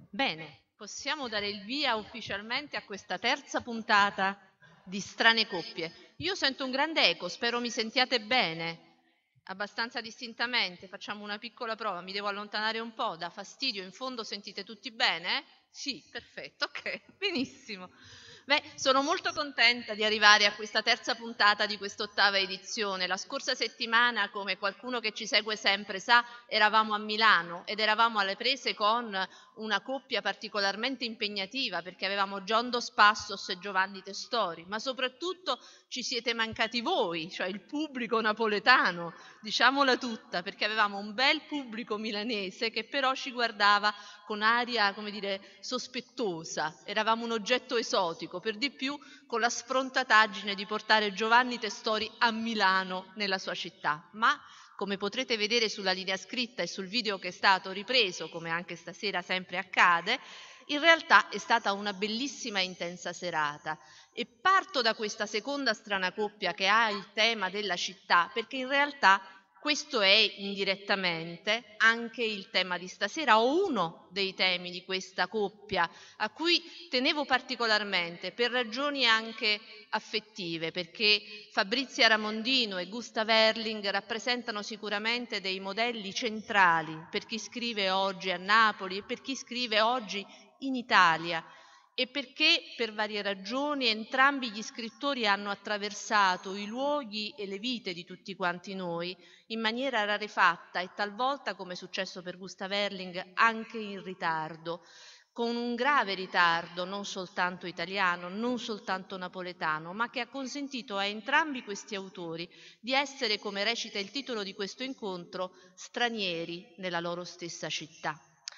Bene, possiamo dare il via ufficialmente a questa terza puntata di Strane Coppie. Io sento un grande eco, spero mi sentiate bene. Abbastanza distintamente, facciamo una piccola prova, mi devo allontanare un po', dà fastidio, in fondo sentite tutti bene? Sì, perfetto, ok, benissimo. Beh, sono molto contenta di arrivare a questa terza puntata di quest'ottava edizione. La scorsa settimana, come qualcuno che ci segue sempre sa, eravamo a Milano ed eravamo alle prese con una coppia particolarmente impegnativa perché avevamo John Dos Passos e Giovanni Testori, ma soprattutto ci siete mancati voi, cioè il pubblico napoletano, diciamola tutta, perché avevamo un bel pubblico milanese che però ci guardava con aria, come dire, sospettosa, eravamo un oggetto esotico, per di più con la sfrontataggine di portare Giovanni Testori a Milano, nella sua città, ma come potrete vedere sulla linea scritta e sul video che è stato ripreso, come anche stasera sempre accade, in realtà è stata una bellissima e intensa serata. E parto da questa seconda strana coppia che ha il tema della città, perché in realtà questo è indirettamente anche il tema di stasera, o uno dei temi di questa coppia, a cui tenevo particolarmente per ragioni anche affettive, perché Fabrizia Ramondino e Gustav Erling rappresentano sicuramente dei modelli centrali per chi scrive oggi a Napoli e per chi scrive oggi in Italia, e perché per varie ragioni entrambi gli scrittori hanno attraversato i luoghi e le vite di tutti quanti noi in maniera rarefatta e talvolta, come è successo per Gustav Erling, anche in ritardo, con un grave ritardo non soltanto italiano, non soltanto napoletano, ma che ha consentito a entrambi questi autori di essere, come recita il titolo di questo incontro, stranieri nella loro stessa città.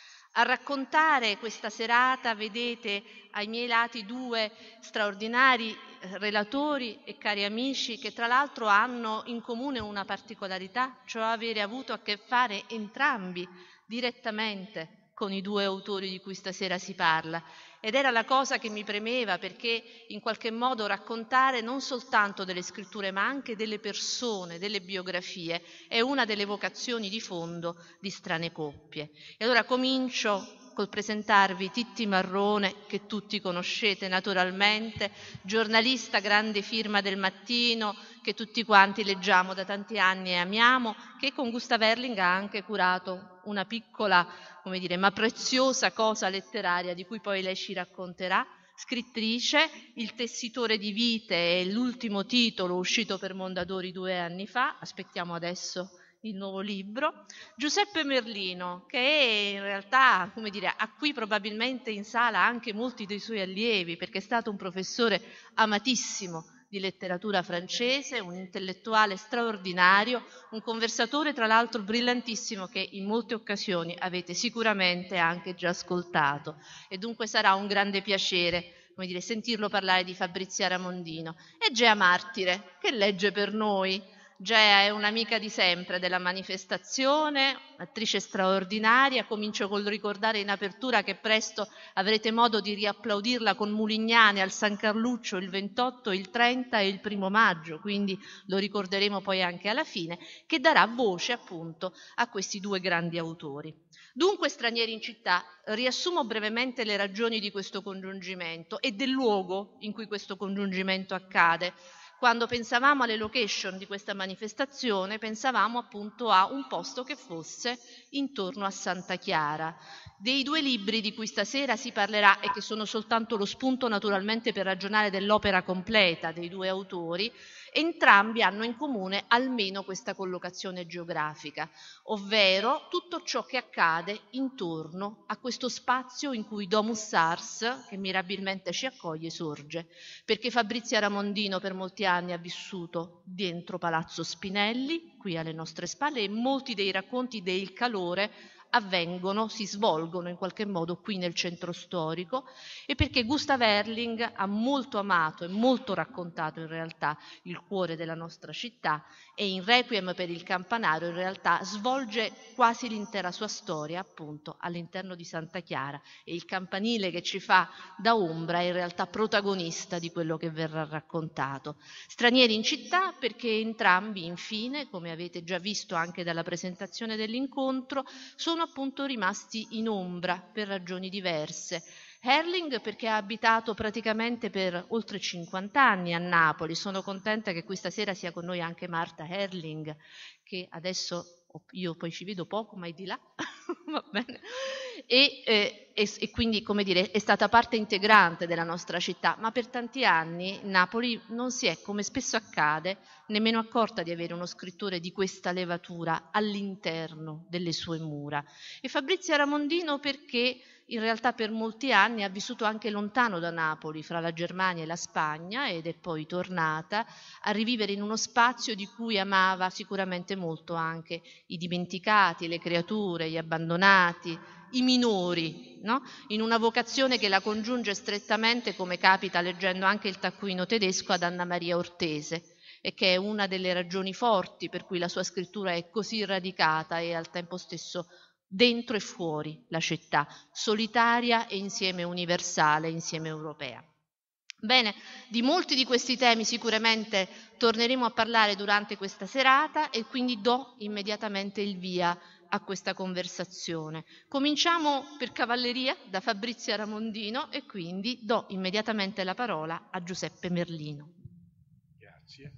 A raccontare questa serata vedete ai miei lati due straordinari relatori e cari amici che tra l'altro hanno in comune una particolarità, cioè avere avuto a che fare entrambi direttamente con i due autori di cui stasera si parla. Ed era la cosa che mi premeva, perché in qualche modo raccontare non soltanto delle scritture ma anche delle persone, delle biografie, è una delle vocazioni di fondo di Strane Coppie. E allora comincio col presentarvi Titti Marrone, che tutti conoscete naturalmente, giornalista grande firma del Mattino, che tutti quanti leggiamo da tanti anni e amiamo, che con Gustav Erling ha anche curato una piccola, come dire, ma preziosa cosa letteraria di cui poi lei ci racconterà, scrittrice, Il tessitore di vite è l'ultimo titolo uscito per Mondadori 2 anni fa, aspettiamo adesso il nuovo libro, Giuseppe Merlino, che è in realtà, come dire, ha qui probabilmente in sala anche molti dei suoi allievi, perché è stato un professore amatissimo di letteratura francese, un intellettuale straordinario, un conversatore tra l'altro brillantissimo che in molte occasioni avete sicuramente anche già ascoltato, e dunque sarà un grande piacere, come dire, sentirlo parlare di Fabrizia Ramondino. E Gea Martire, che legge per noi. Gea è un'amica di sempre della manifestazione, attrice straordinaria. Comincio col ricordare in apertura che presto avrete modo di riapplaudirla con Mulignane al San Carluccio il 28, il 30 e il 1 maggio, quindi lo ricorderemo poi anche alla fine, che darà voce appunto a questi due grandi autori. Dunque, Stranieri in città, riassumo brevemente le ragioni di questo congiungimento e del luogo in cui questo congiungimento accade. Quando pensavamo alle location di questa manifestazione, pensavamo appunto a un posto che fosse intorno a Santa Chiara. Dei due libri di cui stasera si parlerà e che sono soltanto lo spunto naturalmente per ragionare dell'opera completa dei due autori, entrambi hanno in comune almeno questa collocazione geografica, ovvero tutto ciò che accade intorno a questo spazio in cui Domus Ars, che mirabilmente ci accoglie, sorge, perché Fabrizia Ramondino per molti anni ha vissuto dentro Palazzo Spinelli, qui alle nostre spalle, e molti dei racconti del calore avvengono, si svolgono in qualche modo qui nel centro storico, e perché Gustav Erling ha molto amato e molto raccontato in realtà il cuore della nostra città, e in Requiem per il Campanario in realtà svolge quasi l'intera sua storia appunto all'interno di Santa Chiara, e il campanile che ci fa da ombra è in realtà protagonista di quello che verrà raccontato. Stranieri in città perché entrambi infine, come avete già visto anche dalla presentazione dell'incontro, sono sono appunto rimasti in ombra per ragioni diverse. Herling perché ha abitato praticamente per oltre 50 anni a Napoli. Sono contenta che questa sera sia con noi anche Marta Herling, che adesso io poi ci vedo poco, ma è di là, va bene. E quindi, come dire, è stata parte integrante della nostra città, ma per tanti anni Napoli non si è, come spesso accade, nemmeno accorta di avere uno scrittore di questa levatura all'interno delle sue mura. E Fabrizia Ramondino perché in realtà per molti anni ha vissuto anche lontano da Napoli, fra la Germania e la Spagna, ed è poi tornata a rivivere in uno spazio di cui amava sicuramente molto anche i dimenticati, le creature, gli abbandonati, i minori, no? In una vocazione che la congiunge strettamente, come capita leggendo anche il taccuino tedesco, ad Anna Maria Ortese, e che è una delle ragioni forti per cui la sua scrittura è così radicata e al tempo stesso dentro e fuori la città, solitaria e insieme universale, insieme europea. Bene, di molti di questi temi sicuramente torneremo a parlare durante questa serata e quindi do immediatamente il via a questa conversazione. Cominciamo per cavalleria da Fabrizia Ramondino e quindi do immediatamente la parola a Giuseppe Merlino. Grazie.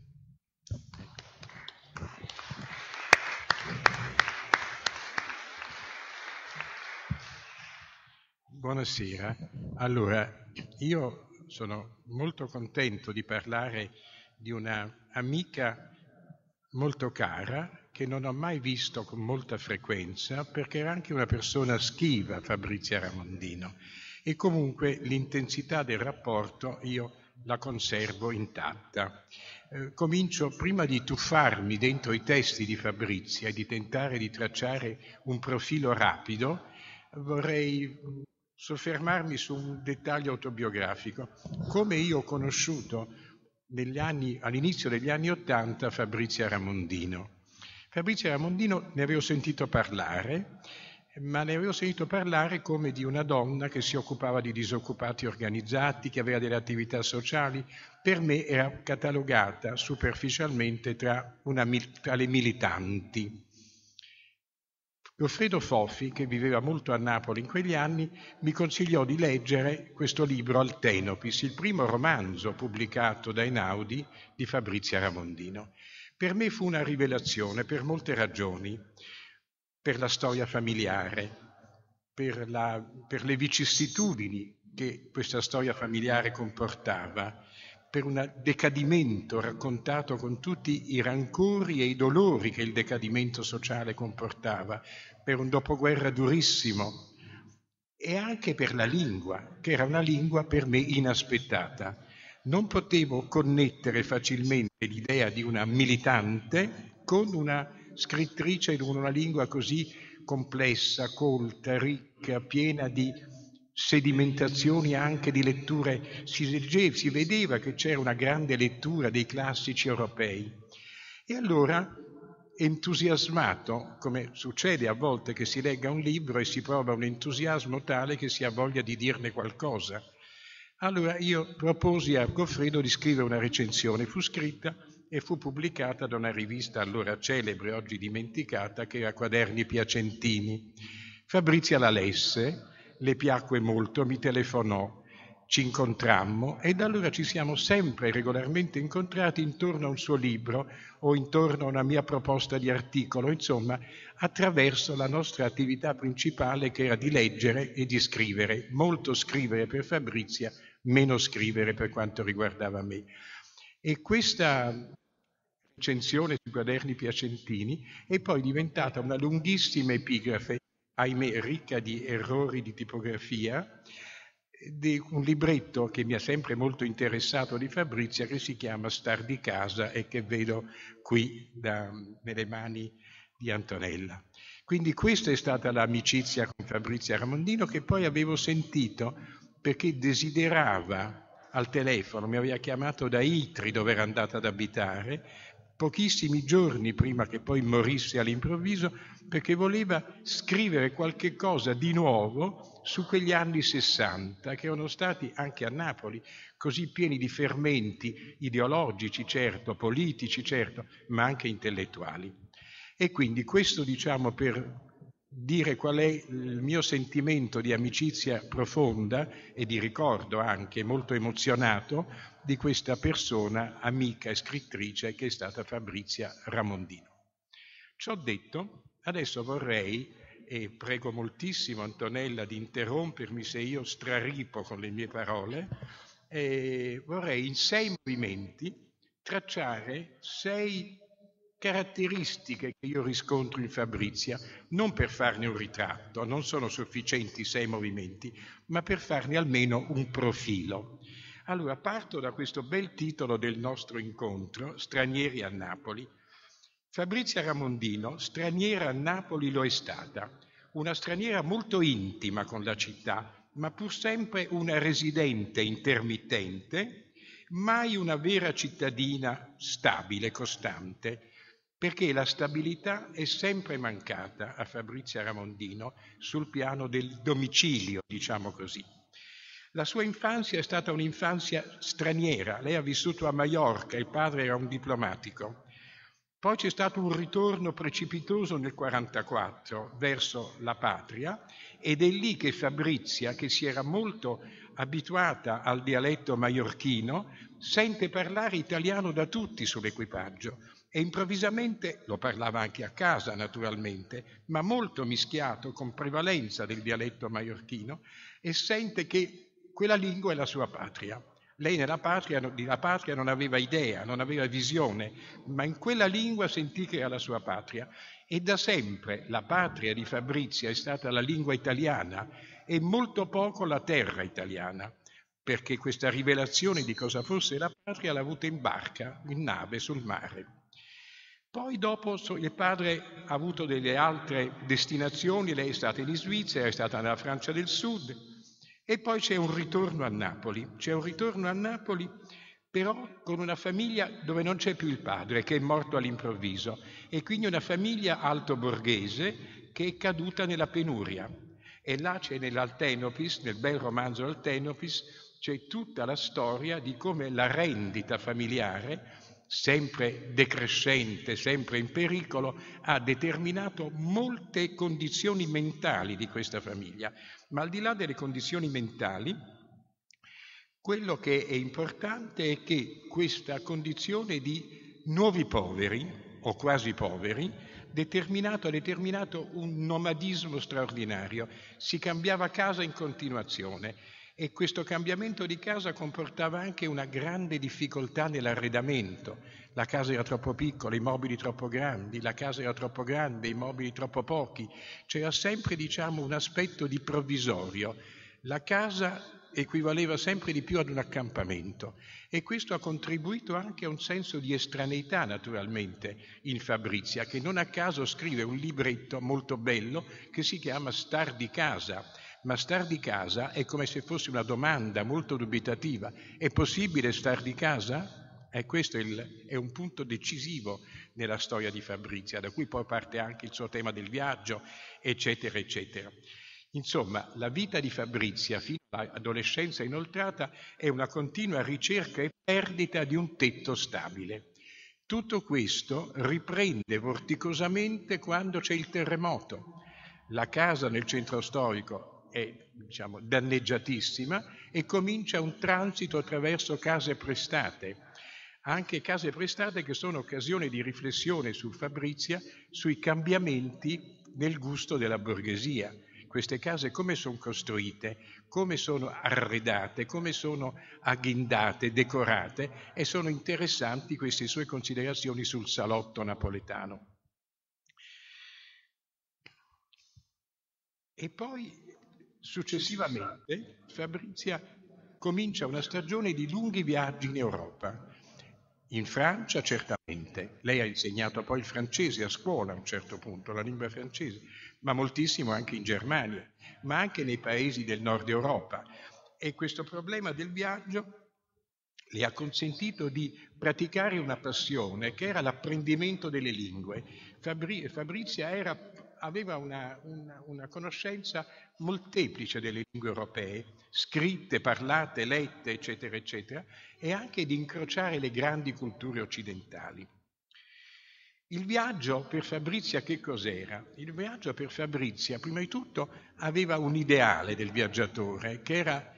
Buonasera. Allora, io sono molto contento di parlare di una amica molto cara che non ho mai visto con molta frequenza perché era anche una persona schiva, Fabrizia Ramondino, e comunque l'intensità del rapporto io la conservo intatta. Comincio prima di tuffarmi dentro i testi di Fabrizia e di tentare di tracciare un profilo rapido, vorrei soffermarmi su un dettaglio autobiografico. Come io ho conosciuto all'inizio degli anni '80 Fabrizia Ramondino. Fabrizia Ramondino ne avevo sentito parlare, ma ne avevo sentito parlare come di una donna che si occupava di disoccupati organizzati, che aveva delle attività sociali. Per me era catalogata superficialmente tra le militanti. Goffredo Fofi, che viveva molto a Napoli in quegli anni, mi consigliò di leggere questo libro Altenopis, il primo romanzo pubblicato da Einaudi di Fabrizia Ramondino. Per me fu una rivelazione per molte ragioni, per la storia familiare, per le vicissitudini che questa storia familiare comportava, per un decadimento raccontato con tutti i rancori e i dolori che il decadimento sociale comportava, per un dopoguerra durissimo e anche per la lingua, che era una lingua per me inaspettata. Non potevo connettere facilmente l'idea di una militante con una scrittrice con una lingua così complessa, colta, ricca, piena di sedimentazioni anche di letture. Si vedeva che c'era una grande lettura dei classici europei. E allora, entusiasmato, come succede a volte che si legga un libro e si prova un entusiasmo tale che si ha voglia di dirne qualcosa, allora io proposi a Goffredo di scrivere una recensione. Fu scritta e fu pubblicata da una rivista allora celebre, oggi dimenticata, che era Quaderni Piacentini. Fabrizia la lesse, le piacque molto, mi telefonò, ci incontrammo e da allora ci siamo sempre regolarmente incontrati intorno a un suo libro o intorno a una mia proposta di articolo, insomma, attraverso la nostra attività principale che era di leggere e di scrivere. Molto scrivere per Fabrizia, meno scrivere per quanto riguardava me. E questa recensione sui Quaderni Piacentini è poi diventata una lunghissima epigrafe, ahimè ricca di errori di tipografia, di un libretto che mi ha sempre molto interessato di Fabrizia, che si chiama Star di casa e che vedo qui nelle mani di Antonella. Quindi questa è stata l'amicizia con Fabrizia Ramondino, che poi avevo sentito perché desiderava al telefono, mi aveva chiamato da Itri dove era andata ad abitare, pochissimi giorni prima che poi morisse all'improvviso, perché voleva scrivere qualche cosa di nuovo su quegli anni '60, che erano stati anche a Napoli così pieni di fermenti ideologici, certo, politici, certo, ma anche intellettuali. E quindi questo, diciamo, per dire qual è il mio sentimento di amicizia profonda e di ricordo anche molto emozionato di questa persona amica e scrittrice che è stata Fabrizia Ramondino. Ciò detto, adesso vorrei, e prego moltissimo Antonella di interrompermi se io straripo con le mie parole, vorrei in 6 movimenti tracciare 6 caratteristiche che io riscontro in Fabrizia, non per farne un ritratto, non sono sufficienti 6 movimenti, ma per farne almeno un profilo. Allora parto da questo bel titolo del nostro incontro, Stranieri a Napoli. Fabrizia Ramondino, straniera a Napoli lo è stata, una straniera molto intima con la città, ma pur sempre una residente intermittente, mai una vera cittadina stabile, costante, perché la stabilità è sempre mancata a Fabrizia Ramondino sul piano del domicilio, diciamo così. La sua infanzia è stata un'infanzia straniera, lei ha vissuto a Maiorca, il padre era un diplomatico. Poi c'è stato un ritorno precipitoso nel 1944 verso la patria ed è lì che Fabrizia, che si era molto abituata al dialetto maiorchino, sente parlare italiano da tutti sull'equipaggio e improvvisamente, lo parlava anche a casa naturalmente, ma molto mischiato con prevalenza del dialetto maiorchino, e sente che quella lingua è la sua patria. Lei della patria non aveva idea, non aveva visione, ma in quella lingua sentì che era la sua patria. E da sempre la patria di Fabrizia è stata la lingua italiana e molto poco la terra italiana, perché questa rivelazione di cosa fosse la patria l'ha avuta in barca, in nave, sul mare. Poi dopo il padre ha avuto delle altre destinazioni, lei è stata in Svizzera, è stata nella Francia del Sud, e poi c'è un ritorno a Napoli, però con una famiglia dove non c'è più il padre, che è morto all'improvviso, e quindi una famiglia altoborghese che è caduta nella penuria. E là c'è nell'Altenopis, nel bel romanzo Altenopis, c'è tutta la storia di come la rendita familiare, sempre decrescente, sempre in pericolo, ha determinato molte condizioni mentali di questa famiglia. Ma al di là delle condizioni mentali, quello che è importante è che questa condizione di nuovi poveri, o quasi poveri, ha determinato un nomadismo straordinario. Si cambiava casa in continuazione e questo cambiamento di casa comportava anche una grande difficoltà nell'arredamento. La casa era troppo piccola, i mobili troppo grandi, la casa era troppo grande, i mobili troppo pochi. C'era sempre, un aspetto di provvisorio. La casa equivaleva sempre di più ad un accampamento e questo ha contribuito anche a un senso di estraneità, naturalmente, in Fabrizia, che non a caso scrive un libretto molto bello che si chiama Star di casa. Ma star di casa è come se fosse una domanda molto dubitativa. È possibile star di casa? E questo è un punto decisivo nella storia di Fabrizia, da cui poi parte anche il suo tema del viaggio, eccetera, eccetera. Insomma, la vita di Fabrizia fino all'adolescenza inoltrata è una continua ricerca e perdita di un tetto stabile. Tutto questo riprende vorticosamente quando c'è il terremoto. La casa nel centro storico è danneggiatissima e comincia un transito attraverso case prestate, anche case prestate che sono occasione di riflessione su Fabrizia, sui cambiamenti nel gusto della borghesia. Queste case come sono costruite, come sono arredate, come sono agghindate, decorate, e sono interessanti queste sue considerazioni sul salotto napoletano. E poi successivamente Fabrizia comincia una stagione di lunghi viaggi in Europa. In Francia certamente, lei ha insegnato poi il francese a scuola a un certo punto, la lingua francese, ma moltissimo anche in Germania, ma anche nei paesi del nord Europa. E questo problema del viaggio le ha consentito di praticare una passione che era l'apprendimento delle lingue. Fabrizia aveva una conoscenza molteplice delle lingue europee, scritte, parlate, lette, eccetera, eccetera, e anche di incrociare le grandi culture occidentali. Il viaggio per Fabrizia che cos'era? Il viaggio per Fabrizia, prima di tutto, aveva un ideale del viaggiatore, che era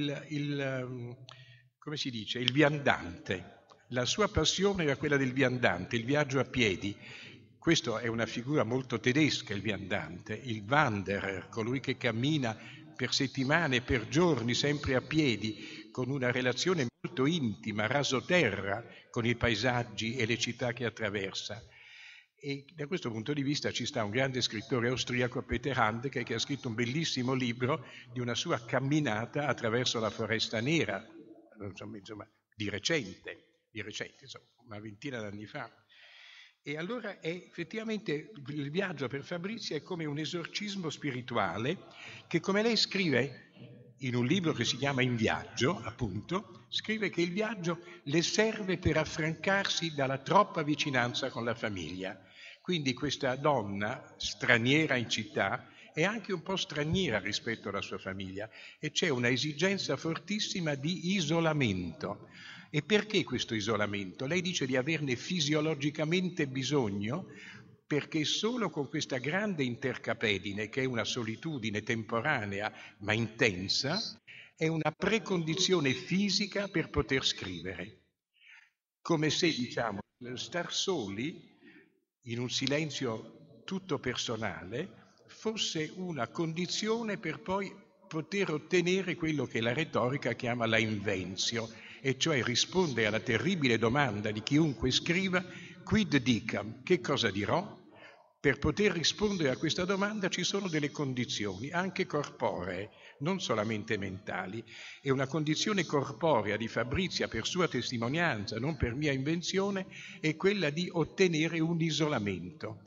come si dice, il viandante. La sua passione era quella del viandante, il viaggio a piedi. Questa è una figura molto tedesca, il viandante, il Wanderer, colui che cammina per settimane, per giorni, sempre a piedi, con una relazione molto intima, rasoterra, con i paesaggi e le città che attraversa. E da questo punto di vista ci sta un grande scrittore austriaco, Peter Handke, che ha scritto un bellissimo libro di una sua camminata attraverso la Foresta Nera, insomma, di recente, insomma, una ventina d'anni fa. E allora effettivamente il viaggio per Fabrizia è come un esorcismo spirituale che, come lei scrive in un libro che si chiama In viaggio, appunto, scrive che il viaggio le serve per affrancarsi dalla troppa vicinanza con la famiglia. Quindi questa donna straniera in città è anche un po' straniera rispetto alla sua famiglia e c'è una esigenza fortissima di isolamento. E perché questo isolamento? Lei dice di averne fisiologicamente bisogno perché solo con questa grande intercapedine, che è una solitudine temporanea ma intensa, è una precondizione fisica per poter scrivere. Come se, diciamo, star soli in un silenzio tutto personale fosse una condizione per poi poter ottenere quello che la retorica chiama la inventio, e cioè rispondere alla terribile domanda di chiunque scriva quid dicam, che cosa dirò? Per poter rispondere a questa domanda ci sono delle condizioni, anche corporee, non solamente mentali. E una condizione corporea di Fabrizia, per sua testimonianza, non per mia invenzione, è quella di ottenere un isolamento.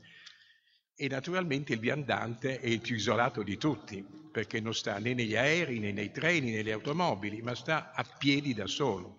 E naturalmente il viandante è il più isolato di tutti, perché non sta né negli aerei, né nei treni, né nelle automobili, ma sta a piedi da solo.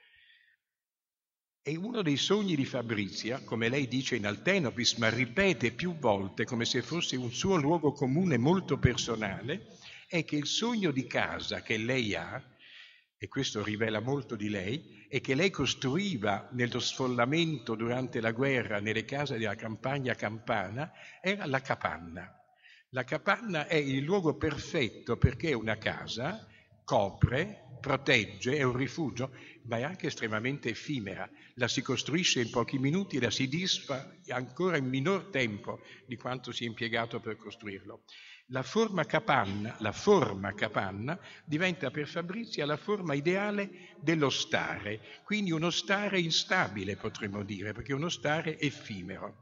E uno dei sogni di Fabrizia, come lei dice in Altenopis, ma ripete più volte come se fosse un suo luogo comune molto personale, è che il sogno di casa che lei ha, e questo rivela molto di lei, e che lei costruiva nello sfollamento durante la guerra nelle case della campagna campana, era la capanna. La capanna è il luogo perfetto perché è una casa, copre, protegge, è un rifugio, ma è anche estremamente effimera. La si costruisce in pochi minuti e la si disfa ancora in minor tempo di quanto si è impiegato per costruirlo. La forma capanna diventa per Fabrizia la forma ideale dello stare, quindi uno stare instabile potremmo dire, perché è uno stare effimero.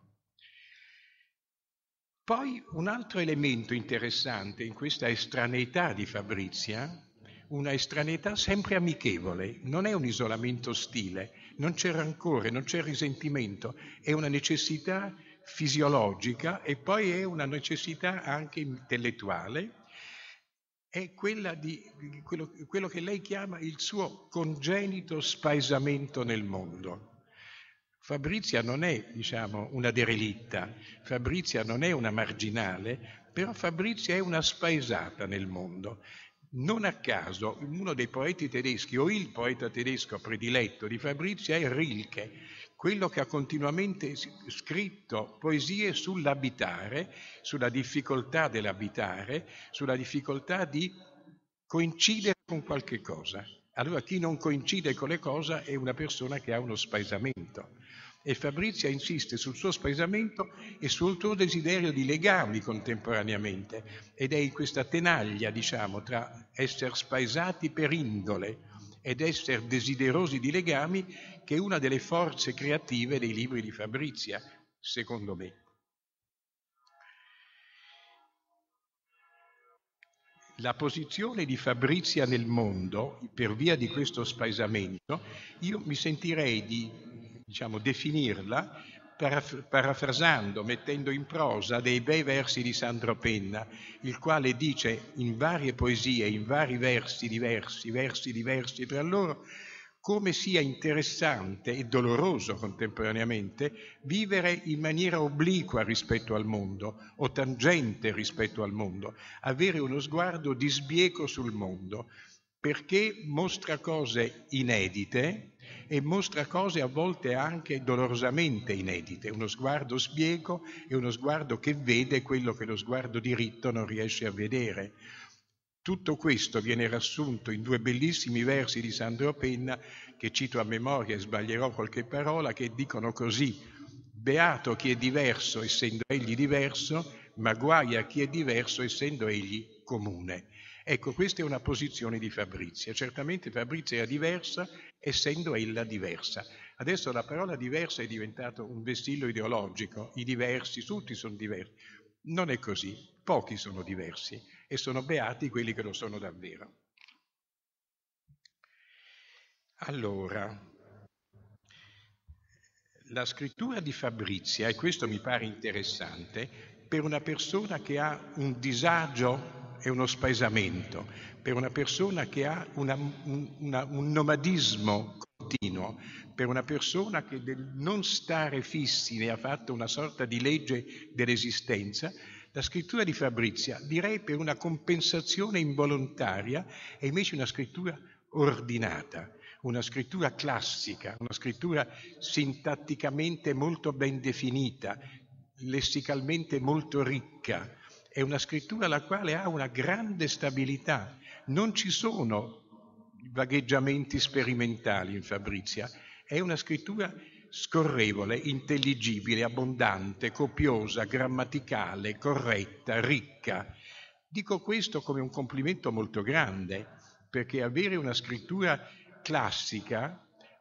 Poi un altro elemento interessante in questa estraneità di Fabrizia, una estraneità sempre amichevole, non è un isolamento ostile, non c'è rancore, non c'è risentimento, è una necessità fisiologica e poi è una necessità anche intellettuale, è quella di quello che lei chiama il suo congenito spaesamento nel mondo. Fabrizia non è, diciamo, una derelitta, Fabrizia non è una marginale, però Fabrizia è una spaesata nel mondo. Non a caso, uno dei poeti tedeschi, o il poeta tedesco prediletto di Fabrizia è Rilke, quello che ha continuamente scritto poesie sull'abitare, sulla difficoltà dell'abitare, sulla difficoltà di coincidere con qualche cosa. Allora chi non coincide con le cose è una persona che ha uno spaesamento. E Fabrizia insiste sul suo spaesamento e sul suo desiderio di legami contemporaneamente, ed è in questa tenaglia, diciamo, tra essere spaesati per indole ed essere desiderosi di legami che è una delle forze creative dei libri di Fabrizia, secondo me. La posizione di Fabrizia nel mondo, per via di questo spaesamento, io mi sentirei di, diciamo, definirla parafrasando, mettendo in prosa dei bei versi di Sandro Penna, il quale dice in varie poesie, in vari versi diversi tra loro, come sia interessante e doloroso contemporaneamente vivere in maniera obliqua rispetto al mondo o tangente rispetto al mondo, avere uno sguardo di sbieco sul mondo. perché mostra cose inedite e mostra cose a volte anche dolorosamente inedite, uno sguardo spiego e uno sguardo che vede quello che lo sguardo diritto non riesce a vedere. Tutto questo viene riassunto in 2 bellissimi versi di Sandro Penna, che cito a memoria e sbaglierò qualche parola, che dicono così: beato chi è diverso essendo egli diverso, ma guai a chi è diverso essendo egli comune. Ecco, questa è una posizione di Fabrizia. Certamente Fabrizia era diversa essendo ella diversa. Adesso la parola diversa è diventato un vessillo ideologico, i diversi, tutti sono diversi. Non è così, pochi sono diversi e sono beati quelli che lo sono davvero. Allora, la scrittura di Fabrizia, e questo mi pare interessante, per una persona che ha un disagio e uno spaesamento, per una persona che ha un nomadismo continuo, per una persona che del non stare fissi ne ha fatto una sorta di legge dell'esistenza, la scrittura di Fabrizia, direi per una compensazione involontaria, è invece una scrittura ordinata, una scrittura classica, una scrittura sintatticamente molto ben definita, lessicalmente molto ricca. È una scrittura la quale ha una grande stabilità. Non ci sono vagheggiamenti sperimentali in Fabrizia. È una scrittura scorrevole, intelligibile, abbondante, copiosa, grammaticale, corretta, ricca. Dico questo come un complimento molto grande, perché avere una scrittura classica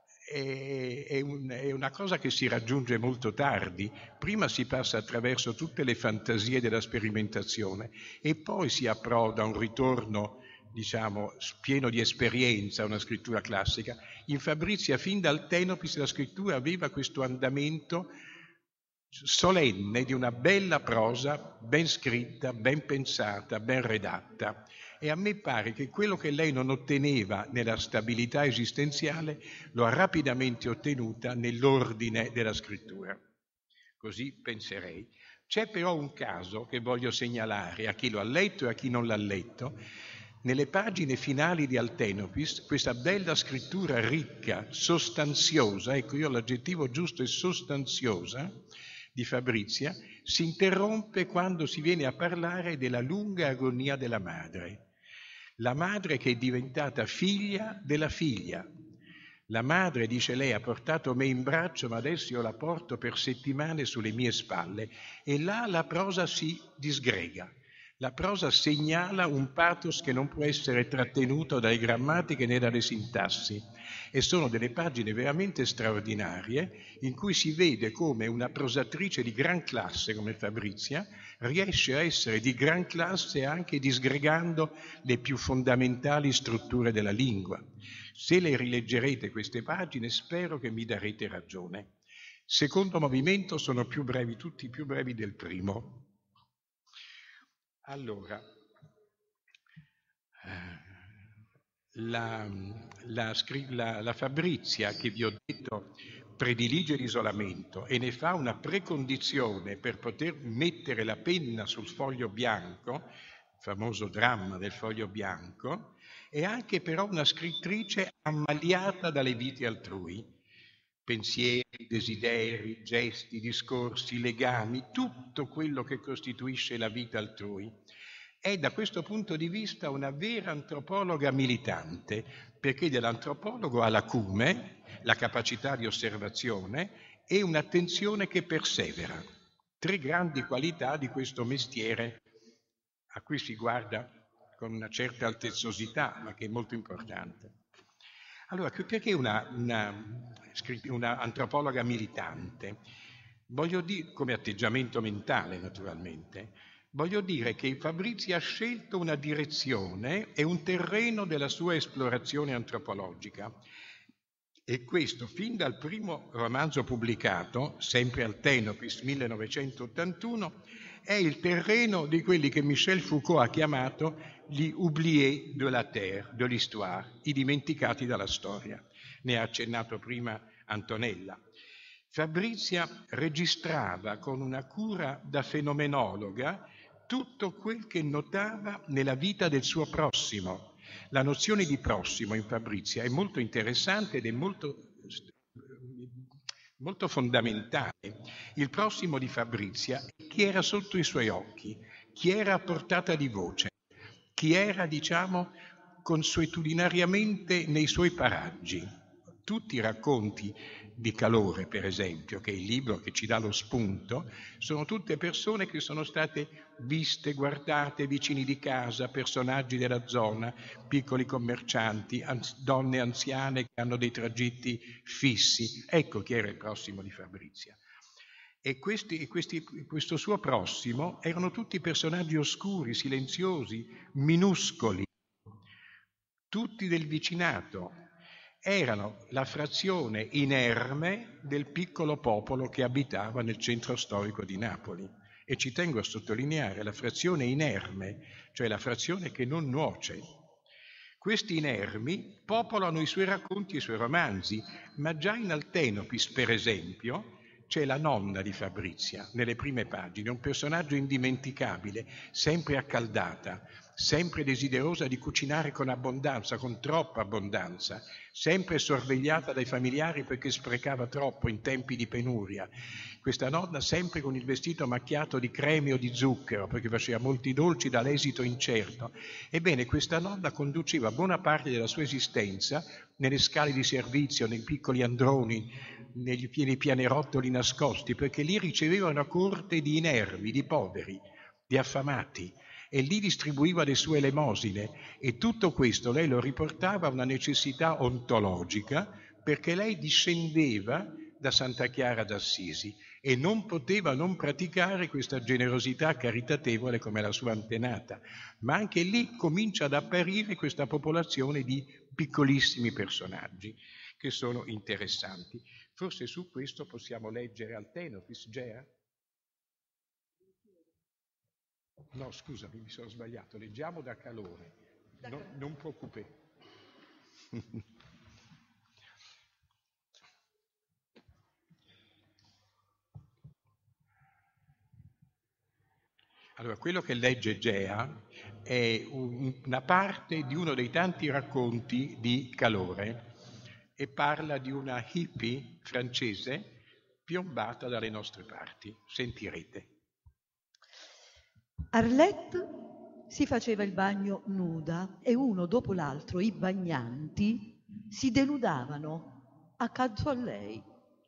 è una cosa che si raggiunge molto tardi. Prima si passa attraverso tutte le fantasie della sperimentazione e poi si approda a un ritorno, diciamo, pieno di esperienza a una scrittura classica. In Fabrizia, fin dal Tenopis, la scrittura aveva questo andamento solenne di una bella prosa, ben scritta, ben pensata, ben redatta. E a me pare che quello che lei non otteneva nella stabilità esistenziale lo ha rapidamente ottenuta nell'ordine della scrittura. Così penserei. C'è però un caso che voglio segnalare a chi lo ha letto e a chi non l'ha letto. Nelle pagine finali di Altenopis, questa bella scrittura ricca, sostanziosa, ecco, io l'aggettivo giusto è sostanziosa, di Fabrizia, si interrompe quando si viene a parlare della lunga agonia della madre. La madre che è diventata figlia della figlia. La madre, dice lei, ha portato me in braccio, ma adesso io la porto per settimane sulle mie spalle. E là la prosa si disgrega. La prosa segnala un pathos che non può essere trattenuto dalle grammatiche né dalle sintassi. E sono delle pagine veramente straordinarie in cui si vede come una prosatrice di gran classe come Fabrizia riesce a essere di gran classe anche disgregando le più fondamentali strutture della lingua. Se le rileggerete queste pagine, spero che mi darete ragione. Secondo movimento sono più brevi, tutti più brevi del primo. Allora, la Fabrizia, che vi ho detto predilige l'isolamento e ne fa una precondizione per poter mettere la penna sul foglio bianco, il famoso dramma del foglio bianco, è anche però una scrittrice ammaliata dalle vite altrui. Pensieri, desideri, gesti, discorsi, legami, tutto quello che costituisce la vita altrui. È da questo punto di vista una vera antropologa militante, perché dell'antropologo ha l'acume, la capacità di osservazione e un'attenzione che persevera. 3 grandi qualità di questo mestiere a cui si guarda con una certa altezzosità, ma che è molto importante. Allora, perché una antropologa militante? Voglio dire, come atteggiamento mentale naturalmente, voglio dire che Fabrizia ha scelto una direzione e un terreno della sua esplorazione antropologica. E questo fin dal primo romanzo pubblicato, sempre al Tenopis 1981, è il terreno di quelli che Michel Foucault ha chiamato gli oubliés de la terre, de l'histoire, i dimenticati dalla storia. Ne ha accennato prima Antonella. Fabrizia registrava con una cura da fenomenologa tutto quel che notava nella vita del suo prossimo, La nozione di prossimo in Fabrizia è molto interessante ed è molto fondamentale. Il prossimo di Fabrizia è chi era sotto i suoi occhi, chi era a portata di voce, chi era, diciamo, consuetudinariamente nei suoi paraggi. Tutti i racconti di Calore, per esempio, che è il libro che ci dà lo spunto, sono tutte persone che sono state viste, guardate, vicini di casa, personaggi della zona, piccoli commercianti, donne anziane che hanno dei tragitti fissi. Ecco chi era il prossimo di Fabrizia. E questo suo prossimo erano tutti personaggi oscuri, silenziosi, minuscoli, tutti del vicinato. Erano la frazione inerme del piccolo popolo che abitava nel centro storico di Napoli. E ci tengo a sottolineare la frazione inerme, cioè la frazione che non nuoce. Questi inermi popolano i suoi racconti e i suoi romanzi, ma già in Altenopis, per esempio, c'è la nonna di Fabrizia, nelle prime pagine, un personaggio indimenticabile, sempre accaldata, sempre desiderosa di cucinare con abbondanza, con troppa abbondanza, sempre sorvegliata dai familiari perché sprecava troppo in tempi di penuria. Questa nonna sempre con il vestito macchiato di creme o di zucchero, perché faceva molti dolci dall'esito incerto. Ebbene, questa nonna conduceva buona parte della sua esistenza nelle scale di servizio, nei piccoli androni, nei pianerottoli nascosti, perché lì riceveva una corte di inermi, di poveri, di affamati, e lì distribuiva le sue elemosine, e tutto questo lei lo riportava a una necessità ontologica, perché lei discendeva da Santa Chiara d'Assisi e non poteva non praticare questa generosità caritatevole come la sua antenata, ma anche lì comincia ad apparire questa popolazione di piccolissimi personaggi che sono interessanti. Forse su questo possiamo leggere Altenopis, Gea? No, scusami, mi sono sbagliato. Leggiamo da Calore. Non preoccupare. Allora, quello che legge Gea è una parte di uno dei tanti racconti di Calore e parla di una hippie francese piombata dalle nostre parti. Sentirete. Arlette si faceva il bagno nuda e uno dopo l'altro i bagnanti si denudavano accanto a lei.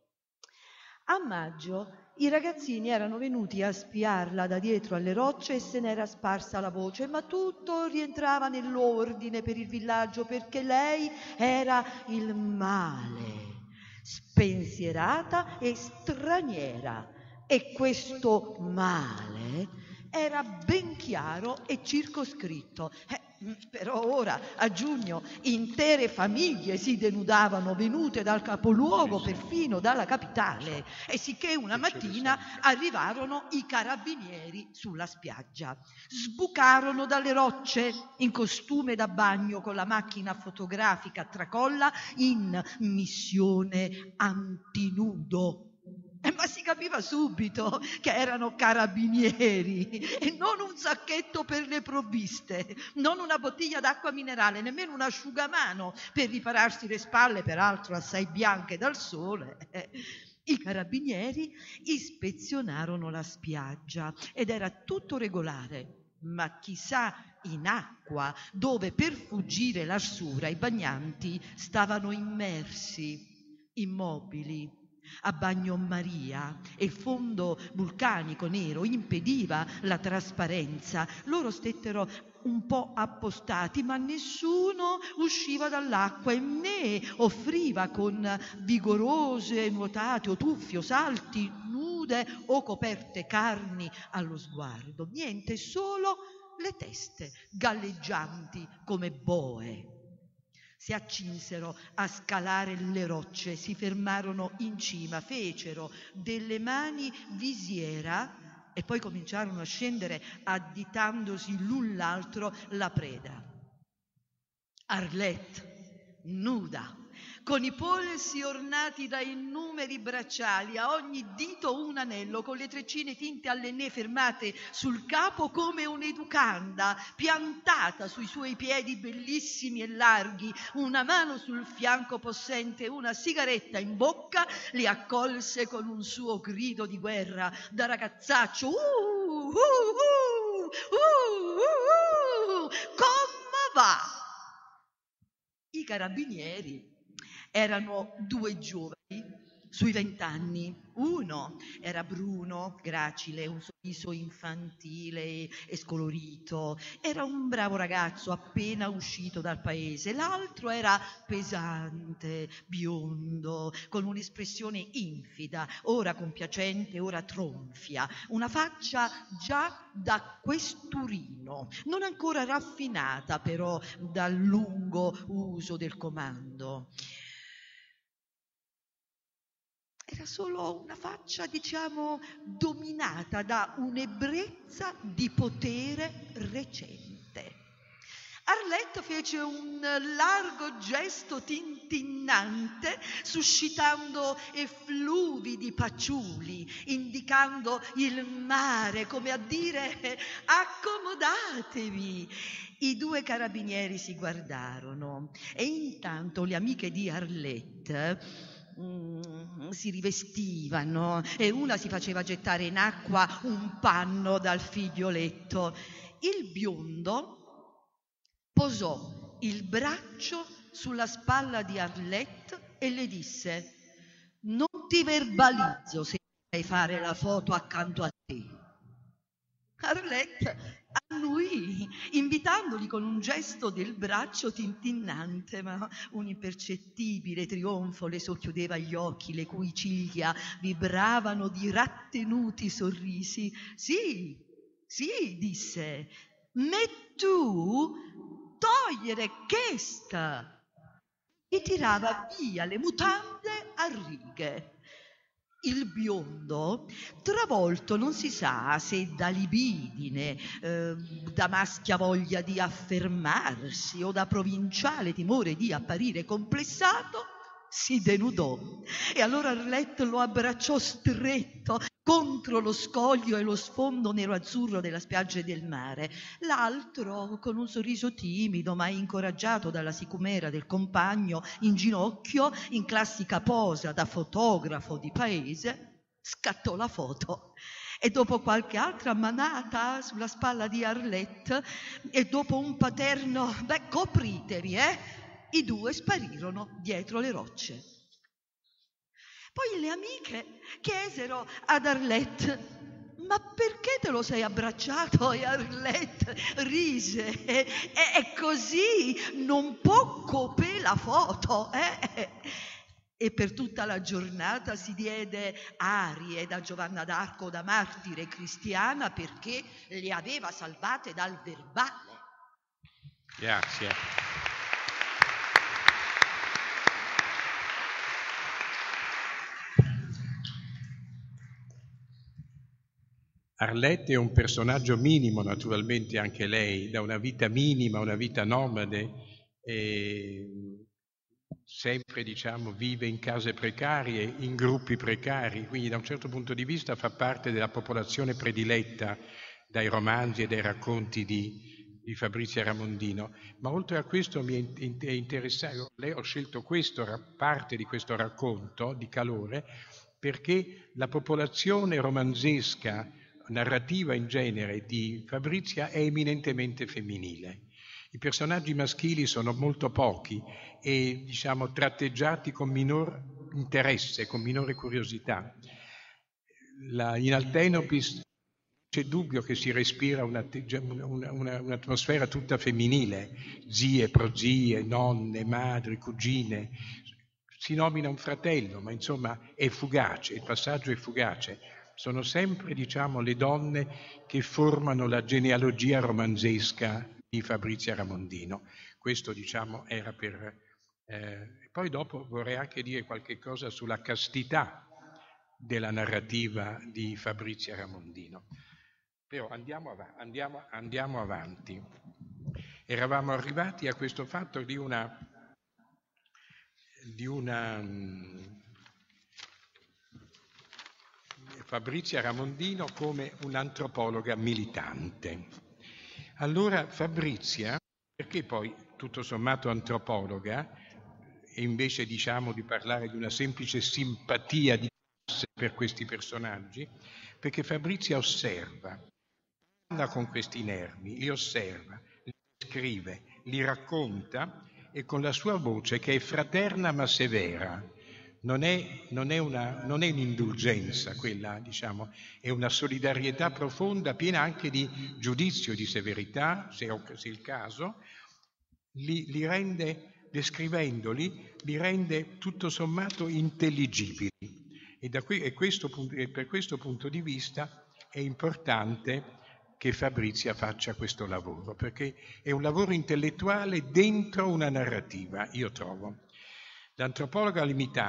A maggio i ragazzini erano venuti a spiarla da dietro alle rocce e se n'era sparsa la voce, ma tutto rientrava nell'ordine per il villaggio perché lei era il male, spensierata e straniera. E questo male era ben chiaro e circoscritto. Però ora, a giugno, intere famiglie si denudavano, venute dal capoluogo, perfino dalla capitale, e sicché una mattina arrivarono i carabinieri sulla spiaggia. Sbucarono dalle rocce in costume da bagno con la macchina fotografica a tracolla in missione antinudo. Ma si capiva subito che erano carabinieri e non un sacchetto per le provviste, non una bottiglia d'acqua minerale, nemmeno un asciugamano per ripararsi le spalle, peraltro assai bianche dal sole. I carabinieri ispezionarono la spiaggia ed era tutto regolare, ma chissà in acqua, dove per fuggire l'arsura i bagnanti stavano immersi, immobili, a bagnomaria, e il fondo vulcanico nero impediva la trasparenza. Loro stettero un po' appostati, ma nessuno usciva dall'acqua e né offriva con vigorose nuotate o tuffi o salti, nude o coperte carni allo sguardo. Niente, solo le teste galleggianti come boe. Si accinsero a scalare le rocce, si fermarono in cima, fecero delle mani visiera e poi cominciarono a scendere additandosi l'un l'altro la preda. Arlette, nuda, con i polsi ornati da innumeri bracciali, a ogni dito un anello, con le treccine tinte alle neve fermate sul capo come un'educanda, piantata sui suoi piedi bellissimi e larghi, una mano sul fianco possente, una sigaretta in bocca, li accolse con un suo grido di guerra da ragazzaccio. Come va? I carabinieri erano 2 giovani sui 20 anni. Uno era bruno, gracile, un sorriso infantile e scolorito. Era un bravo ragazzo appena uscito dal paese. L'altro era pesante, biondo, con un'espressione infida, ora compiacente, ora tronfia. Una faccia già da questurino, non ancora raffinata però dal lungo uso del comando. Era solo una faccia, diciamo, dominata da un'ebbrezza di potere recente. Arlette fece un largo gesto tintinnante, suscitando effluvi di paciuli, indicando il mare, come a dire accomodatevi. I 2 carabinieri si guardarono e intanto le amiche di Arlette si rivestivano e una si faceva gettare in acqua un panno dal figlioletto. Il biondo posò il braccio sulla spalla di Arlette e le disse: non ti verbalizzo se vuoi fare la foto accanto a te. Arlette annuì, invitandoli con un gesto del braccio tintinnante, ma un impercettibile trionfo le socchiudeva gli occhi, le cui ciglia vibravano di rattenuti sorrisi. Sì, disse, ma tu togliere questa. E tirava via le mutande a righe. Il biondo, travolto non si sa se da libidine, da maschia voglia di affermarsi o da provinciale timore di apparire complessato, si denudò. E allora Arlette lo abbracciò stretto contro lo scoglio e lo sfondo nero-azzurro della spiaggia e del mare. L'altro, con un sorriso timido ma incoraggiato dalla sicumera del compagno, in ginocchio, in classica posa da fotografo di paese, scattò la foto. E dopo qualche altra manata sulla spalla di Arlette e dopo un paterno copritevi, i 2 sparirono dietro le rocce. Poi le amiche chiesero ad Arlette: ma perché te lo sei abbracciato? E Arlette rise e così non può copè la foto. E per tutta la giornata si diede arie da Giovanna d'Arco, da martire cristiana, perché le aveva salvate dal verbale. Grazie. Arlette è un personaggio minimo, naturalmente anche lei, da una vita minima, una vita nomade, e sempre vive in case precarie, in gruppi precari, quindi da un certo punto di vista fa parte della popolazione prediletta dai romanzi e dai racconti di Fabrizia Ramondino. Ma oltre a questo mi è interessato, ho scelto parte di questo racconto di calore perché la popolazione romanzesca, narrativa in genere di Fabrizia è eminentemente femminile. I personaggi maschili sono molto pochi e tratteggiati con minor interesse, con minore curiosità. In Altenopis c'è dubbio che si respira un'atmosfera tutta femminile, zie, prozie, nonne, madri, cugine. Si nomina un fratello, ma insomma è fugace, il passaggio è fugace. Sono sempre, le donne che formano la genealogia romanzesca di Fabrizia Ramondino. Questo, era per... Poi dopo vorrei anche dire qualche cosa sulla castità della narrativa di Fabrizia Ramondino. Però andiamo avanti. Eravamo arrivati a questo fatto di Fabrizia Ramondino come un'antropologa militante. Allora Fabrizia, perché poi tutto sommato antropologa, e invece diciamo di parlare di una semplice simpatia di classe per questi personaggi? Perché Fabrizia osserva, parla con questi inermi, li osserva, li scrive, li racconta e con la sua voce, che è fraterna ma severa, non è un'indulgenza quella, diciamo, è una solidarietà profonda, piena anche di giudizio e di severità, se è il caso, li rende, descrivendoli, li rende tutto sommato intelligibili. E per questo punto di vista è importante che Fabrizia faccia questo lavoro, perché è un lavoro intellettuale dentro una narrativa, io trovo. L'antropologa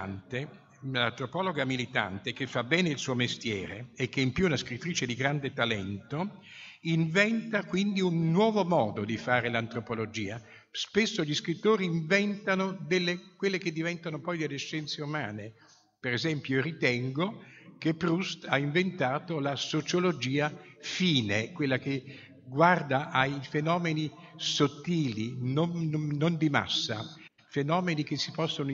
militante, che fa bene il suo mestiere e che in più è una scrittrice di grande talento, inventa quindi un nuovo modo di fare l'antropologia. Spesso gli scrittori inventano quelle che diventano poi delle scienze umane. Per esempio, io ritengo che Proust ha inventato la sociologia fine, quella che guarda ai fenomeni sottili, non di massa, fenomeni che si possono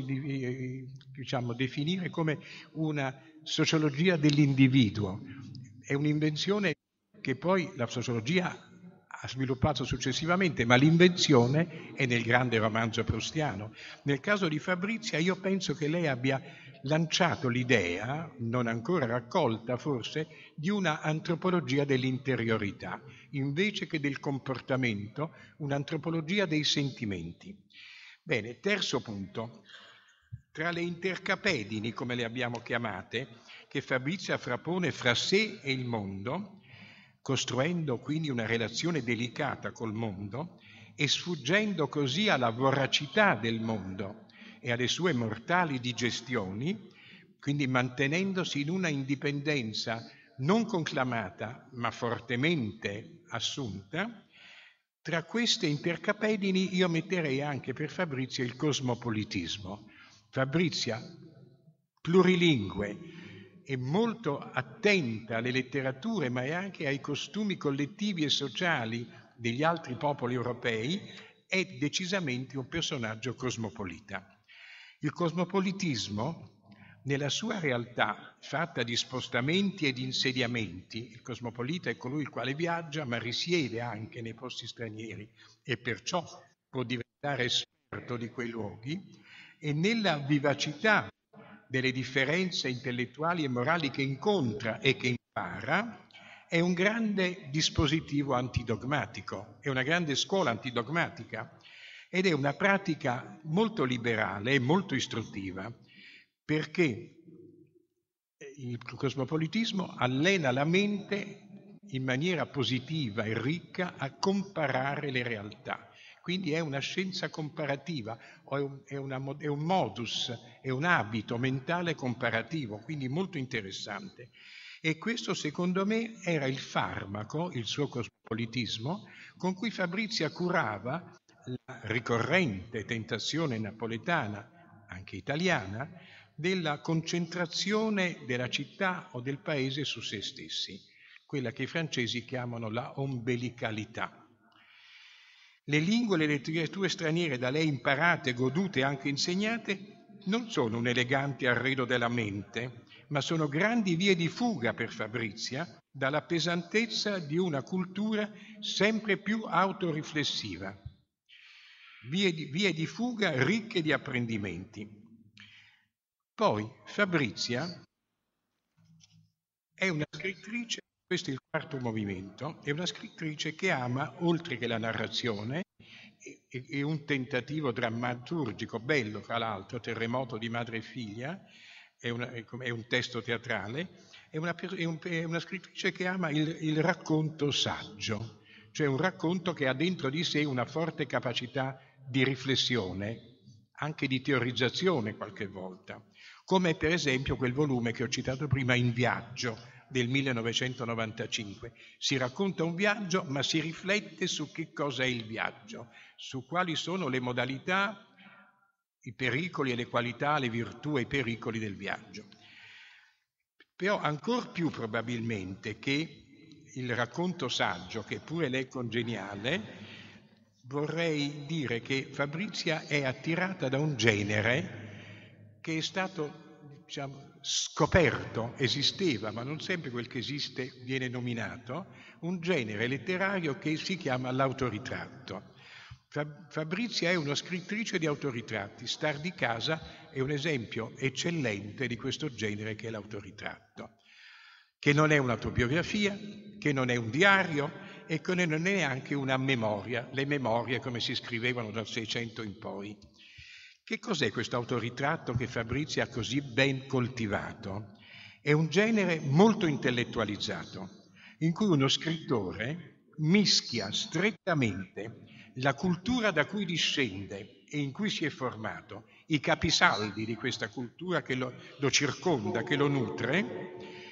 definire come una sociologia dell'individuo. È un'invenzione che poi la sociologia ha sviluppato successivamente, ma l'invenzione è nel grande romanzo proustiano. Nel caso di Fabrizia io penso che lei abbia lanciato l'idea, non ancora raccolta forse, di una antropologia dell'interiorità, invece che del comportamento, un'antropologia dei sentimenti. Bene, terzo punto. Tra le intercapedini, come le abbiamo chiamate, che Fabrizia frappone fra sé e il mondo, costruendo quindi una relazione delicata col mondo e sfuggendo così alla voracità del mondo e alle sue mortali digestioni, quindi mantenendosi in una indipendenza non conclamata ma fortemente assunta. Tra queste intercapedini io metterei anche per Fabrizia il cosmopolitismo. Fabrizia, plurilingue e molto attenta alle letterature, ma anche ai costumi collettivi e sociali degli altri popoli europei, è decisamente un personaggio cosmopolita. Il cosmopolitismo, nella sua realtà fatta di spostamenti e di insediamenti, il cosmopolita è colui il quale viaggia ma risiede anche nei posti stranieri e perciò può diventare esperto di quei luoghi, e nella vivacità delle differenze intellettuali e morali che incontra e che impara, è un grande dispositivo antidogmatico, è una grande scuola antidogmatica ed è una pratica molto liberale e molto istruttiva, perché il cosmopolitismo allena la mente in maniera positiva e ricca a comparare le realtà. Quindi è una scienza comparativa, è un modus, è un abito mentale comparativo, quindi molto interessante. E questo secondo me era il farmaco, il suo cosmopolitismo, con cui Fabrizia curava la ricorrente tentazione napoletana, anche italiana, della concentrazione della città o del paese su se stessi, quella che i francesi chiamano la ombelicalità. Le lingue e le letterature straniere da lei imparate, godute e anche insegnate non sono un elegante arredo della mente, ma sono grandi vie di fuga per Fabrizia dalla pesantezza di una cultura sempre più autoriflessiva. Vie di fuga ricche di apprendimenti. Poi Fabrizia è una scrittrice, questo è il quarto movimento, è una scrittrice che ama, oltre che la narrazione, e un tentativo drammaturgico bello, fra l'altro, Terremoto di madre e figlia, è un testo teatrale, è una scrittrice che ama il racconto saggio, cioè un racconto che ha dentro di sé una forte capacità di riflessione, anche di teorizzazione qualche volta, come per esempio quel volume che ho citato prima, In viaggio, del 1995. Si racconta un viaggio, ma si riflette su che cosa è il viaggio, su quali sono le modalità i pericoli e le qualità, le virtù e i pericoli del viaggio. Però ancor più probabilmente che il racconto saggio, che pure lei congeniale, vorrei dire che Fabrizia è attirata da un genere che è stato, scoperto, esisteva, ma non sempre quel che esiste viene nominato, un genere letterario che si chiama l'autoritratto. Fabrizia è una scrittrice di autoritratti. Star di casa è un esempio eccellente di questo genere che è l'autoritratto, che non è un'autobiografia, che non è un diario e che non è neanche una memoria, le memorie come si scrivevano dal 600 in poi. Che cos'è questo autoritratto che Fabrizia ha così ben coltivato? È un genere molto intellettualizzato, in cui uno scrittore mischia strettamente la cultura da cui discende e in cui si è formato, i capisaldi di questa cultura che lo circonda, che lo nutre,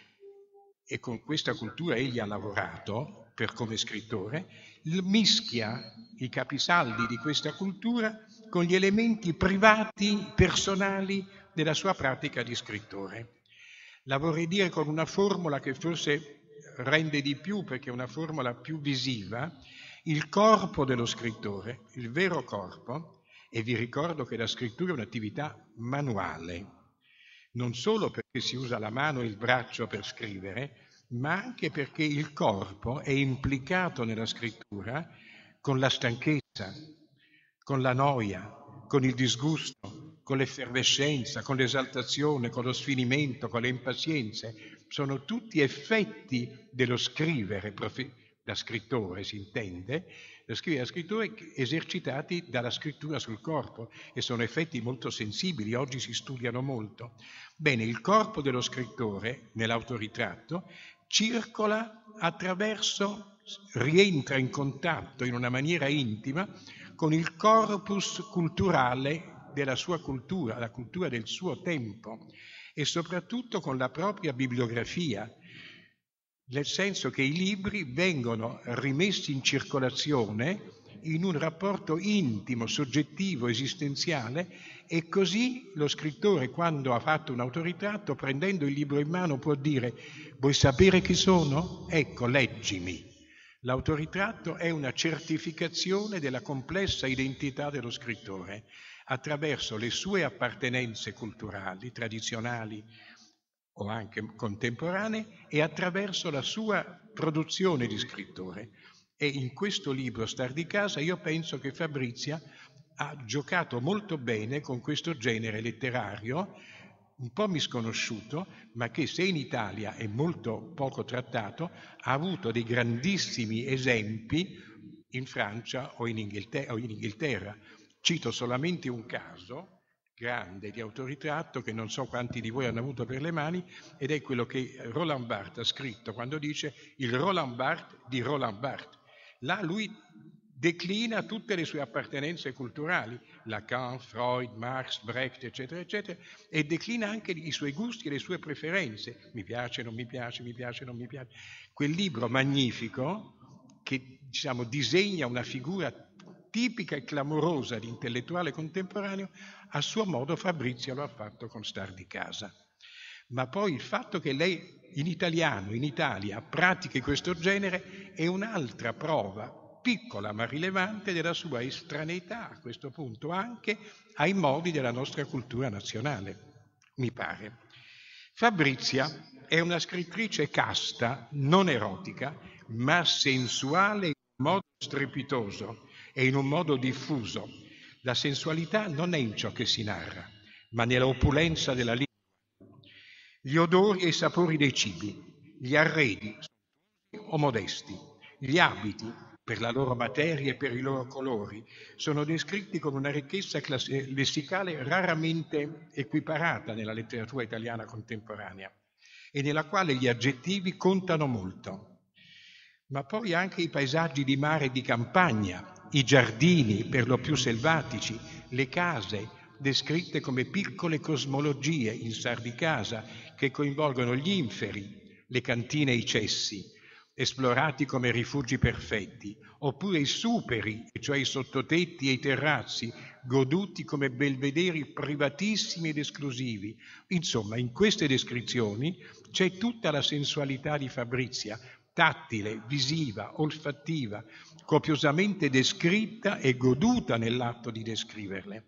e con questa cultura egli ha lavorato come scrittore, mischia i capisaldi di questa cultura con gli elementi privati, personali della sua pratica di scrittore. La vorrei dire con una formula che forse rende di più, perché è una formula più visiva: il corpo dello scrittore, il vero corpo, e vi ricordo che la scrittura è un'attività manuale, non solo perché si usa la mano e il braccio per scrivere, ma anche perché il corpo è implicato nella scrittura con la stanchezza, con la noia, con il disgusto, con l'effervescenza, con l'esaltazione, con lo sfinimento, con le impazienze. Sono tutti effetti dello scrivere, da scrittore si intende, da scrittore esercitati dalla scrittura sul corpo, e sono effetti molto sensibili, oggi si studiano molto. Bene, il corpo dello scrittore nell'autoritratto circola rientra in contatto in una maniera intima con il corpus culturale della sua cultura, la cultura del suo tempo, e soprattutto con la propria bibliografia, nel senso che i libri vengono rimessi in circolazione in un rapporto intimo, soggettivo, esistenziale, e così lo scrittore, quando ha fatto un autoritratto, prendendo il libro in mano, può dire: vuoi sapere chi sono? Ecco, leggimi. L'autoritratto è una certificazione della complessa identità dello scrittore attraverso le sue appartenenze culturali, tradizionali o anche contemporanee, e attraverso la sua produzione di scrittore. E in questo libro, Star di casa, io penso che Fabrizia ha giocato molto bene con questo genere letterario, un po' misconosciuto, ma che, se in Italia è molto poco trattato, ha avuto dei grandissimi esempi in Francia o in Inghilterra. Cito solamente un caso grande di autoritratto che non so quanti di voi hanno avuto per le mani, ed è quello che Roland Barthes ha scritto quando dice il Roland Barthes di Roland Barthes. Là lui declina tutte le sue appartenenze culturali, Lacan, Freud, Marx, Brecht, eccetera, eccetera, e declina anche i suoi gusti e le sue preferenze. Mi piace, non mi piace, mi piace, non mi piace. Quel libro magnifico che, disegna una figura tipica e clamorosa di intellettuale contemporaneo, a suo modo Fabrizia lo ha fatto con Star di casa. Ma poi il fatto che lei in italiano, in Italia, pratichi questo genere è un'altra prova, piccola ma rilevante, della sua estraneità a questo punto anche ai modi della nostra cultura nazionale, mi pare. Fabrizia è una scrittrice casta, non erotica, ma sensuale in un modo strepitoso e in un modo diffuso. La sensualità non è in ciò che si narra, ma nella opulenza della lingua. Gli odori e i sapori dei cibi, gli arredi o modesti, gli abiti, per la loro materia e per i loro colori, sono descritti con una ricchezza lessicale raramente equiparata nella letteratura italiana contemporanea, e nella quale gli aggettivi contano molto. Ma poi anche i paesaggi di mare e di campagna, i giardini per lo più selvatici, le case descritte come piccole cosmologie in Star di casa che coinvolgono gli inferi, le cantine e i cessi, esplorati come rifugi perfetti, oppure i superi, cioè i sottotetti e i terrazzi, goduti come belvederi privatissimi ed esclusivi. Insomma, in queste descrizioni c'è tutta la sensualità di Fabrizia, tattile, visiva, olfattiva, copiosamente descritta e goduta nell'atto di descriverle.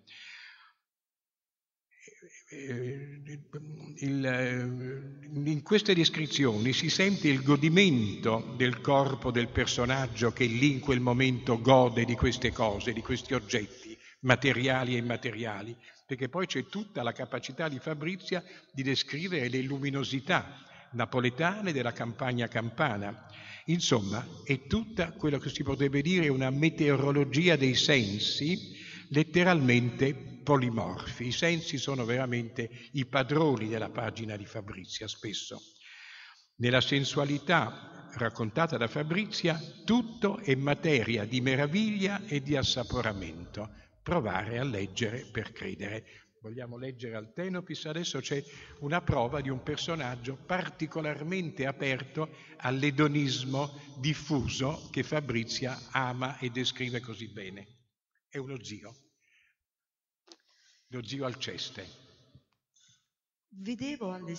In queste descrizioni si sente il godimento del corpo del personaggio che lì in quel momento gode di queste cose, di questi oggetti materiali e immateriali, perché poi c'è tutta la capacità di Fabrizia di descrivere le luminosità napoletane della campagna campana. Insomma, è tutta quello che si potrebbe dire una meteorologia dei sensi, letteralmente polimorfi. I sensi sono veramente i padroni della pagina di Fabrizia, spesso. Nella sensualità raccontata da Fabrizia, tutto è materia di meraviglia e di assaporamento. Provare a leggere per credere. Vogliamo leggere Altenopis? Adesso c'è una prova di un personaggio particolarmente aperto all'edonismo diffuso che Fabrizia ama e descrive così bene. È uno zio. Lo zio Alceste. Vedevo alle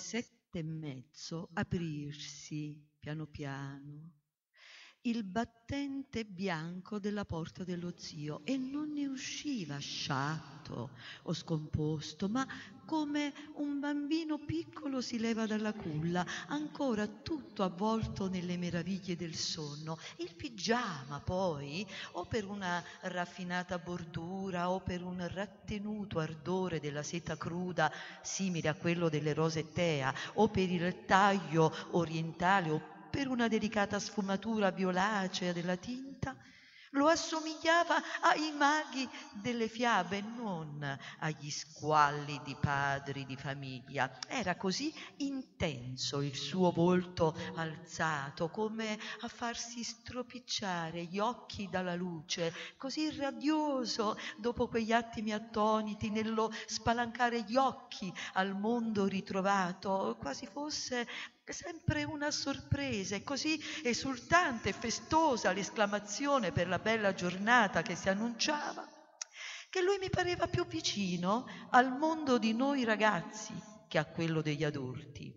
7:30 aprirsi piano piano il battente bianco della porta dello zio e non ne usciva sciatto o scomposto, ma come un bambino piccolo si leva dalla culla, ancora tutto avvolto nelle meraviglie del sonno. Il pigiama poi, o per una raffinata bordura o per un rattenuto ardore della seta cruda simile a quello delle rose tea, o per il taglio orientale o per una delicata sfumatura violacea della tinta, lo assomigliava ai maghi delle fiabe, non agli squalli di padri di famiglia. Era così intenso il suo volto alzato, come a farsi stropicciare gli occhi dalla luce, così radioso dopo quegli attimi attoniti nello spalancare gli occhi al mondo ritrovato, quasi fosse sempre una sorpresa, e così esultante e festosa l'esclamazione per la bella giornata che si annunciava, che lui mi pareva più vicino al mondo di noi ragazzi che a quello degli adulti.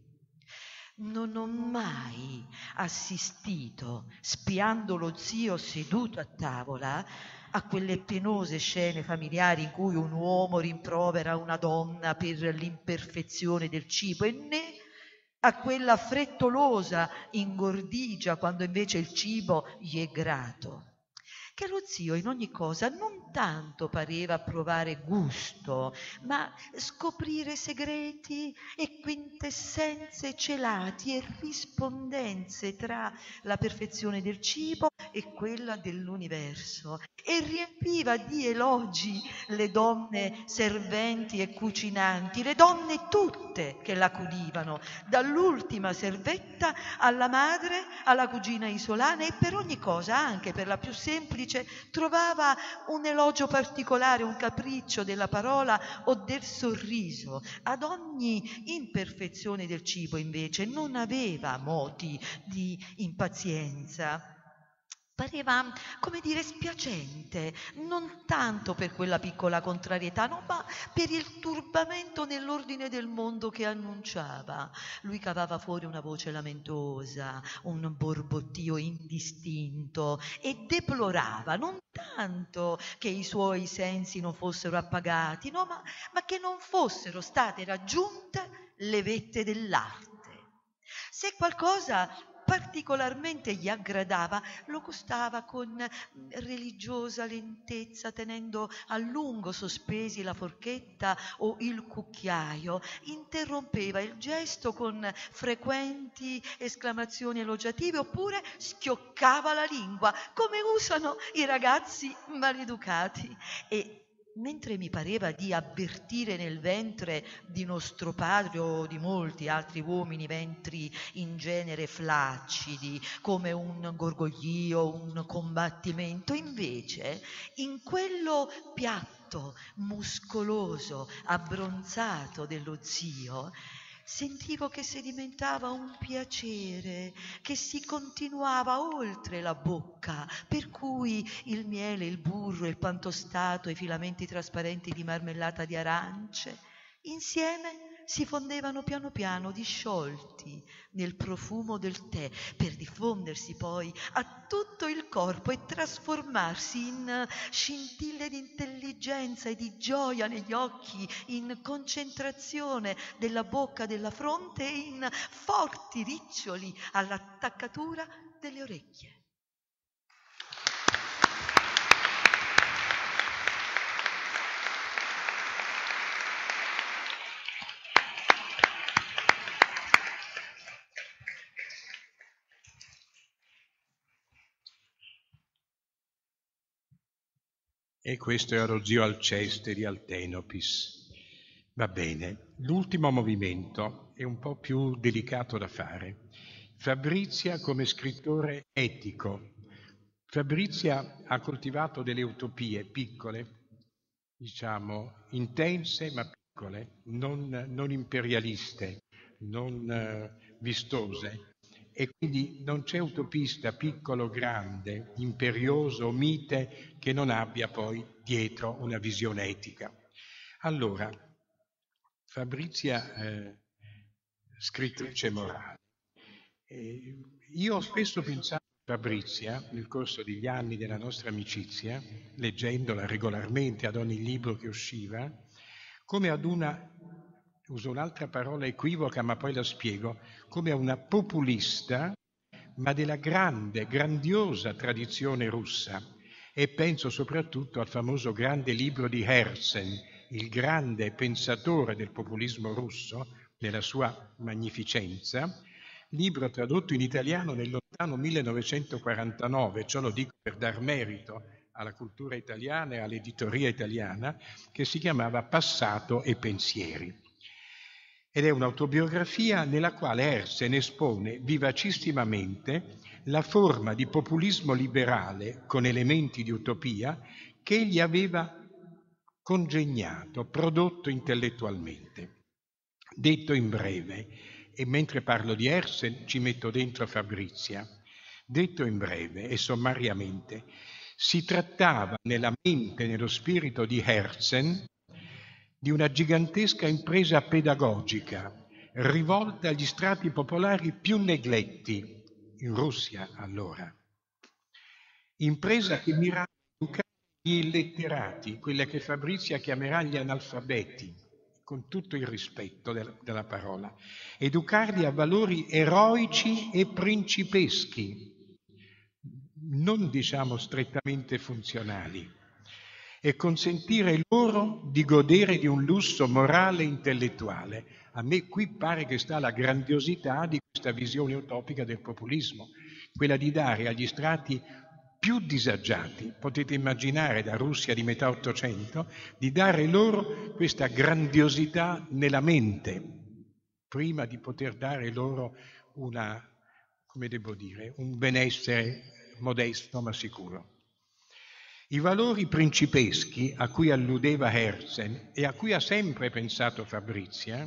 Non ho mai assistito, spiando lo zio seduto a tavola, a quelle penose scene familiari in cui un uomo rimprovera una donna per l'imperfezione del cibo, e né a quella frettolosa ingordigia quando invece il cibo gli è grato. Che lo zio in ogni cosa non tanto pareva provare gusto, ma scoprire segreti e quintessenze celati e rispondenze tra la perfezione del cibo e quella dell'universo, e riempiva di elogi le donne serventi e cucinanti, le donne tutte che l'accudivano, dall'ultima servetta alla madre, alla cugina isolana, e per ogni cosa, anche per la più semplice, trovava un elogio particolare, un capriccio della parola o del sorriso. Ad ogni imperfezione del cibo invece non aveva moti di impazienza. Pareva, come dire, spiacente, non tanto per quella piccola contrarietà, no, ma per il turbamento nell'ordine del mondo che annunciava. Lui cavava fuori una voce lamentosa, un borbottio indistinto, e deplorava non tanto che i suoi sensi non fossero appagati, no, ma che non fossero state raggiunte le vette dell'arte. Se qualcosa particolarmente gli aggradava, lo gustava con religiosa lentezza, tenendo a lungo sospesi la forchetta o il cucchiaio, interrompeva il gesto con frequenti esclamazioni elogiative, oppure schioccava la lingua, come usano i ragazzi maleducati. E mentre mi pareva di avvertire nel ventre di nostro padre o di molti altri uomini ventri in genere flaccidi, come un gorgoglio, un combattimento, invece in quello piatto muscoloso, abbronzato dello zio sentivo che sedimentava un piacere che si continuava oltre la bocca, per cui il miele, il burro, il pan tostato, i filamenti trasparenti di marmellata di arance, insieme si fondevano piano piano disciolti nel profumo del tè, per diffondersi poi a tutto il corpo e trasformarsi in scintille di intelligenza e di gioia negli occhi, in concentrazione della bocca, della fronte e in forti riccioli all'attaccatura delle orecchie. E questo era lo zio Alceste di Altenopis. Va bene, l'ultimo movimento è un po' più delicato da fare. Fabrizia come scrittore etico. Fabrizia ha coltivato delle utopie piccole, diciamo, intense ma piccole, non imperialiste, non vistose. E quindi non c'è utopista piccolo, grande, imperioso, mite, che non abbia poi dietro una visione etica. Allora, Fabrizia, scrittrice morale. Io ho spesso pensato a Fabrizia, nel corso degli anni della nostra amicizia, leggendola regolarmente ad ogni libro che usciva, come ad una, uso un'altra parola equivoca ma poi la spiego, come a una populista, ma della grande, grandiosa tradizione russa. E penso soprattutto al famoso grande libro di Herzen, il grande pensatore del populismo russo, nella sua magnificenza, libro tradotto in italiano nel lontano 1949, ciò lo dico per dar merito alla cultura italiana e all'editoria italiana, che si chiamava Passato e pensieri. Ed è un'autobiografia nella quale Herzen espone vivacissimamente la forma di populismo liberale con elementi di utopia che egli aveva congegnato, prodotto intellettualmente. Detto in breve, e mentre parlo di Herzen ci metto dentro Fabrizia, detto in breve e sommariamente, si trattava nella mente e nello spirito di Herzen di una gigantesca impresa pedagogica rivolta agli strati popolari più negletti, in Russia allora. Impresa che mirava a educare gli illetterati, quella che Fabrizia chiamerà gli analfabeti, con tutto il rispetto della parola, educarli a valori eroici e principeschi, non diciamo strettamente funzionali, e consentire loro di godere di un lusso morale e intellettuale. A me qui pare che sta la grandiosità di questa visione utopica del populismo, quella di dare agli strati più disagiati, potete immaginare da Russia di metà Ottocento, di dare loro questa grandiosità nella mente, prima di poter dare loro una, come devo dire, un benessere modesto ma sicuro. I valori principeschi a cui alludeva Herzen e a cui ha sempre pensato Fabrizia,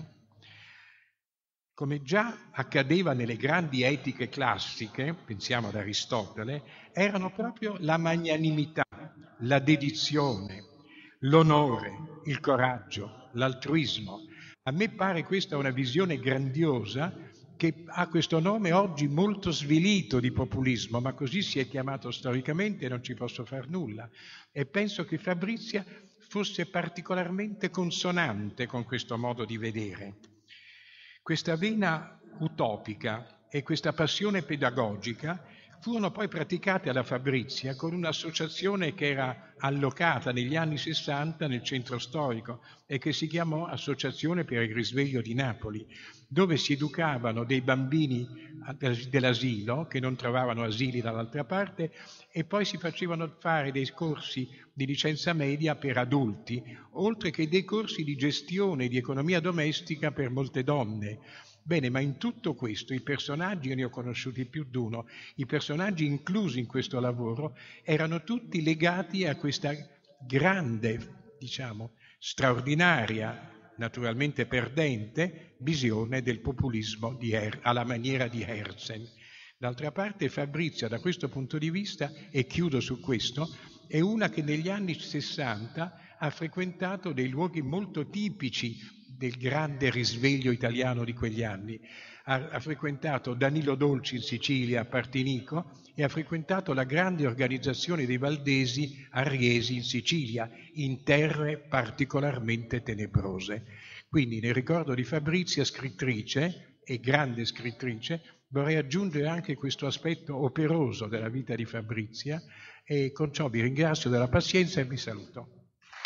come già accadeva nelle grandi etiche classiche, pensiamo ad Aristotele, erano proprio la magnanimità, la dedizione, l'onore, il coraggio, l'altruismo. A me pare questa una visione grandiosa che ha questo nome oggi molto svilito di populismo, ma così si è chiamato storicamente e non ci posso far nulla. E penso che Fabrizia fosse particolarmente consonante con questo modo di vedere. Questa vena utopica e questa passione pedagogica furono poi praticate alla Fabrizia con un'associazione che era allocata negli anni 60 nel centro storico e che si chiamò Associazione per il Risveglio di Napoli, dove si educavano dei bambini dell'asilo che non trovavano asili dall'altra parte e poi si facevano fare dei corsi di licenza media per adulti, oltre che dei corsi di gestione e di economia domestica per molte donne. Bene, ma in tutto questo i personaggi, io ne ho conosciuti più di uno, i personaggi inclusi in questo lavoro erano tutti legati a questa grande, diciamo, straordinaria naturalmente perdente, visione del populismo alla maniera di Herzen. D'altra parte Fabrizia, da questo punto di vista, e chiudo su questo, è una che negli anni 60 ha frequentato dei luoghi molto tipici del grande risveglio italiano di quegli anni. Ha frequentato Danilo Dolci in Sicilia, a Partinico, e ha frequentato la grande organizzazione dei Valdesi a Riesi in Sicilia, in terre particolarmente tenebrose. Quindi nel ricordo di Fabrizia, scrittrice e grande scrittrice, vorrei aggiungere anche questo aspetto operoso della vita di Fabrizia, e con ciò vi ringrazio della pazienza e vi saluto.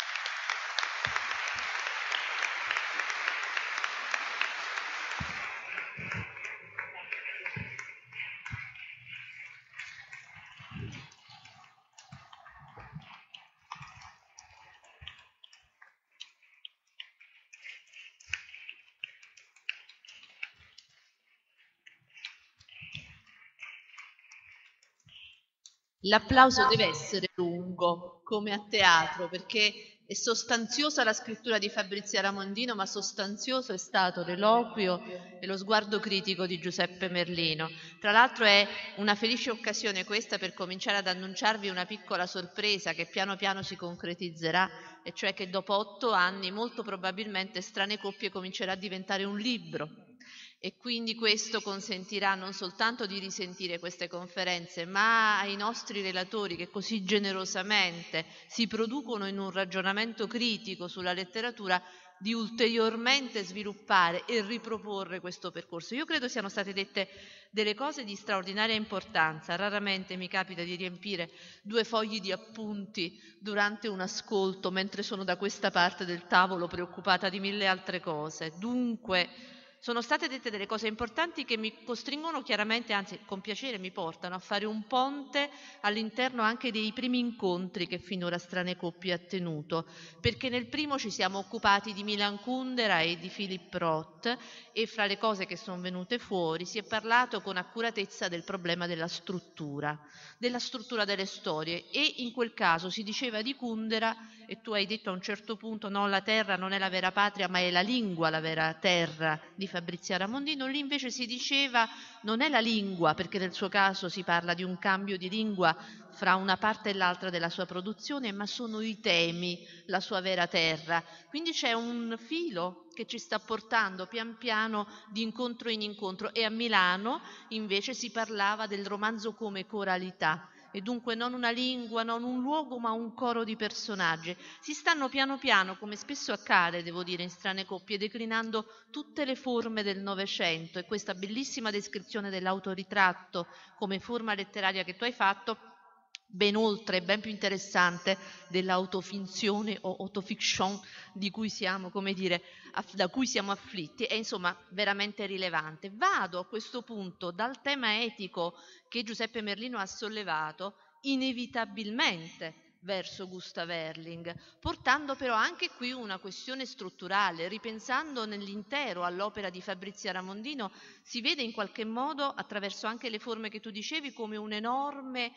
L'applauso deve essere lungo, come a teatro, perché è sostanziosa la scrittura di Fabrizia Ramondino, ma sostanzioso è stato l'eloquio e lo sguardo critico di Giuseppe Merlino. Tra l'altro è una felice occasione questa per cominciare ad annunciarvi una piccola sorpresa che piano piano si concretizzerà, e cioè che dopo 8 anni molto probabilmente Strane Coppie comincerà a diventare un libro. E quindi questo consentirà non soltanto di risentire queste conferenze, ma ai nostri relatori che così generosamente si producono in un ragionamento critico sulla letteratura, di ulteriormente sviluppare e riproporre questo percorso. Io credo siano state dette delle cose di straordinaria importanza. Raramente mi capita di riempire 2 fogli di appunti durante un ascolto mentre sono da questa parte del tavolo preoccupata di 1000 altre cose. Dunque sono state dette delle cose importanti che mi costringono chiaramente, anzi con piacere mi portano a fare un ponte all'interno anche dei primi incontri che finora Strane Coppie ha tenuto, perché nel primo ci siamo occupati di Milan Kundera e di Philip Roth, e fra le cose che sono venute fuori si è parlato con accuratezza del problema della struttura delle storie, e in quel caso si diceva di Kundera, e tu hai detto a un certo punto no, la terra non è la vera patria ma è la lingua la vera terra di Fabrizia Ramondino. Lì invece si diceva non è la lingua, perché nel suo caso si parla di un cambio di lingua fra una parte e l'altra della sua produzione, ma sono i temi la sua vera terra. Quindi c'è un filo che ci sta portando pian piano di incontro in incontro, e a Milano invece si parlava del romanzo come coralità, e dunque non una lingua, non un luogo, ma un coro di personaggi. Si stanno piano piano, come spesso accade, devo dire, in Strane Coppie, declinando tutte le forme del Novecento, e questa bellissima descrizione dell'autoritratto come forma letteraria che tu hai fatto, ben oltre, ben più interessante dell'autofinzione o autofiction di cui siamo, come dire, da cui siamo afflitti, è insomma veramente rilevante. Vado a questo punto dal tema etico che Giuseppe Merlino ha sollevato inevitabilmente verso Gustav Herling, portando però anche qui una questione strutturale. Ripensando nell'intero all'opera di Fabrizia Ramondino, si vede in qualche modo, attraverso anche le forme che tu dicevi, come un enorme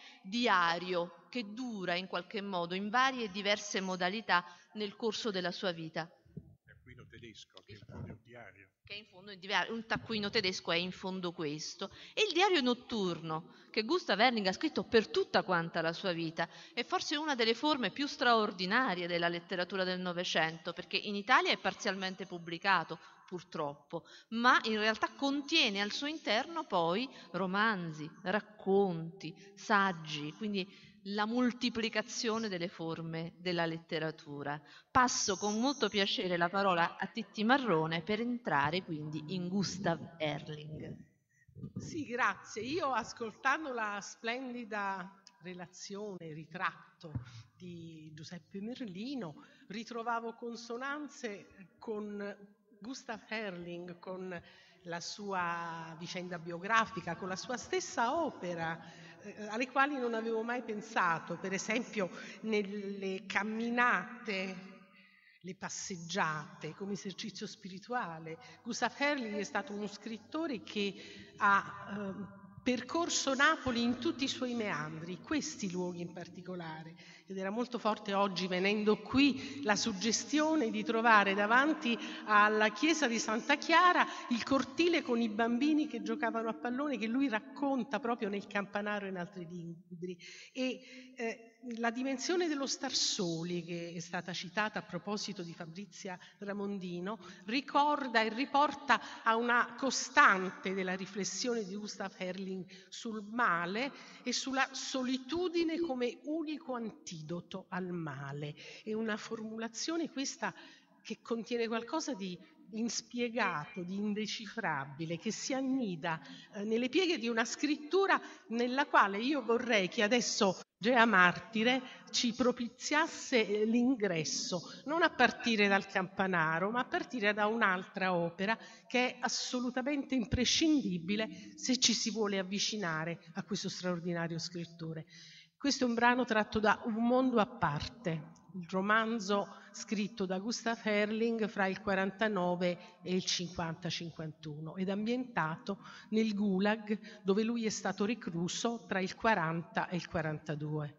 diario che dura in qualche modo in varie e diverse modalità nel corso della sua vita. Taccuino tedesco, che è un po' del diario. Che è in fondo un taccuino tedesco è in fondo questo. E il diario notturno che Gustav Herling ha scritto per tutta quanta la sua vita è forse una delle forme più straordinarie della letteratura del Novecento, perché in Italia è parzialmente pubblicato, purtroppo, ma in realtà contiene al suo interno poi romanzi, racconti, saggi, quindi la moltiplicazione delle forme della letteratura. Passo con molto piacere la parola a Titti Marrone per entrare quindi in Gustav Herling. Sì, grazie. Io, ascoltando la splendida relazione, ritratto di Giuseppe Merlino, ritrovavo consonanze con Gustav Herling, con la sua vicenda biografica, con la sua stessa opera, alle quali non avevo mai pensato, per esempio nelle camminate, le passeggiate come esercizio spirituale. Gustav Herling è stato uno scrittore che ha percorso Napoli in tutti i suoi meandri, questi luoghi in particolare. Ed era molto forte oggi, venendo qui, la suggestione di trovare davanti alla chiesa di Santa Chiara il cortile con i bambini che giocavano a pallone, che lui racconta proprio nel Campanaro e in altri libri. E la dimensione dello star soli, che è stata citata a proposito di Fabrizia Ramondino, ricorda e riporta a una costante della riflessione di Gustav Herrling sul male e sulla solitudine come unico antidoto al male. È una formulazione questa che contiene qualcosa di inspiegato, di indecifrabile, che si annida nelle pieghe di una scrittura nella quale io vorrei che adesso Gea Martire ci propiziasse l'ingresso, non a partire dal Campanaro, ma a partire da un'altra opera che è assolutamente imprescindibile se ci si vuole avvicinare a questo straordinario scrittore. Questo è un brano tratto da Un mondo a parte, il romanzo scritto da Gustav Herrling fra il 49 e il 50-51 ed ambientato nel Gulag, dove lui è stato recluso tra il 40 e il 42.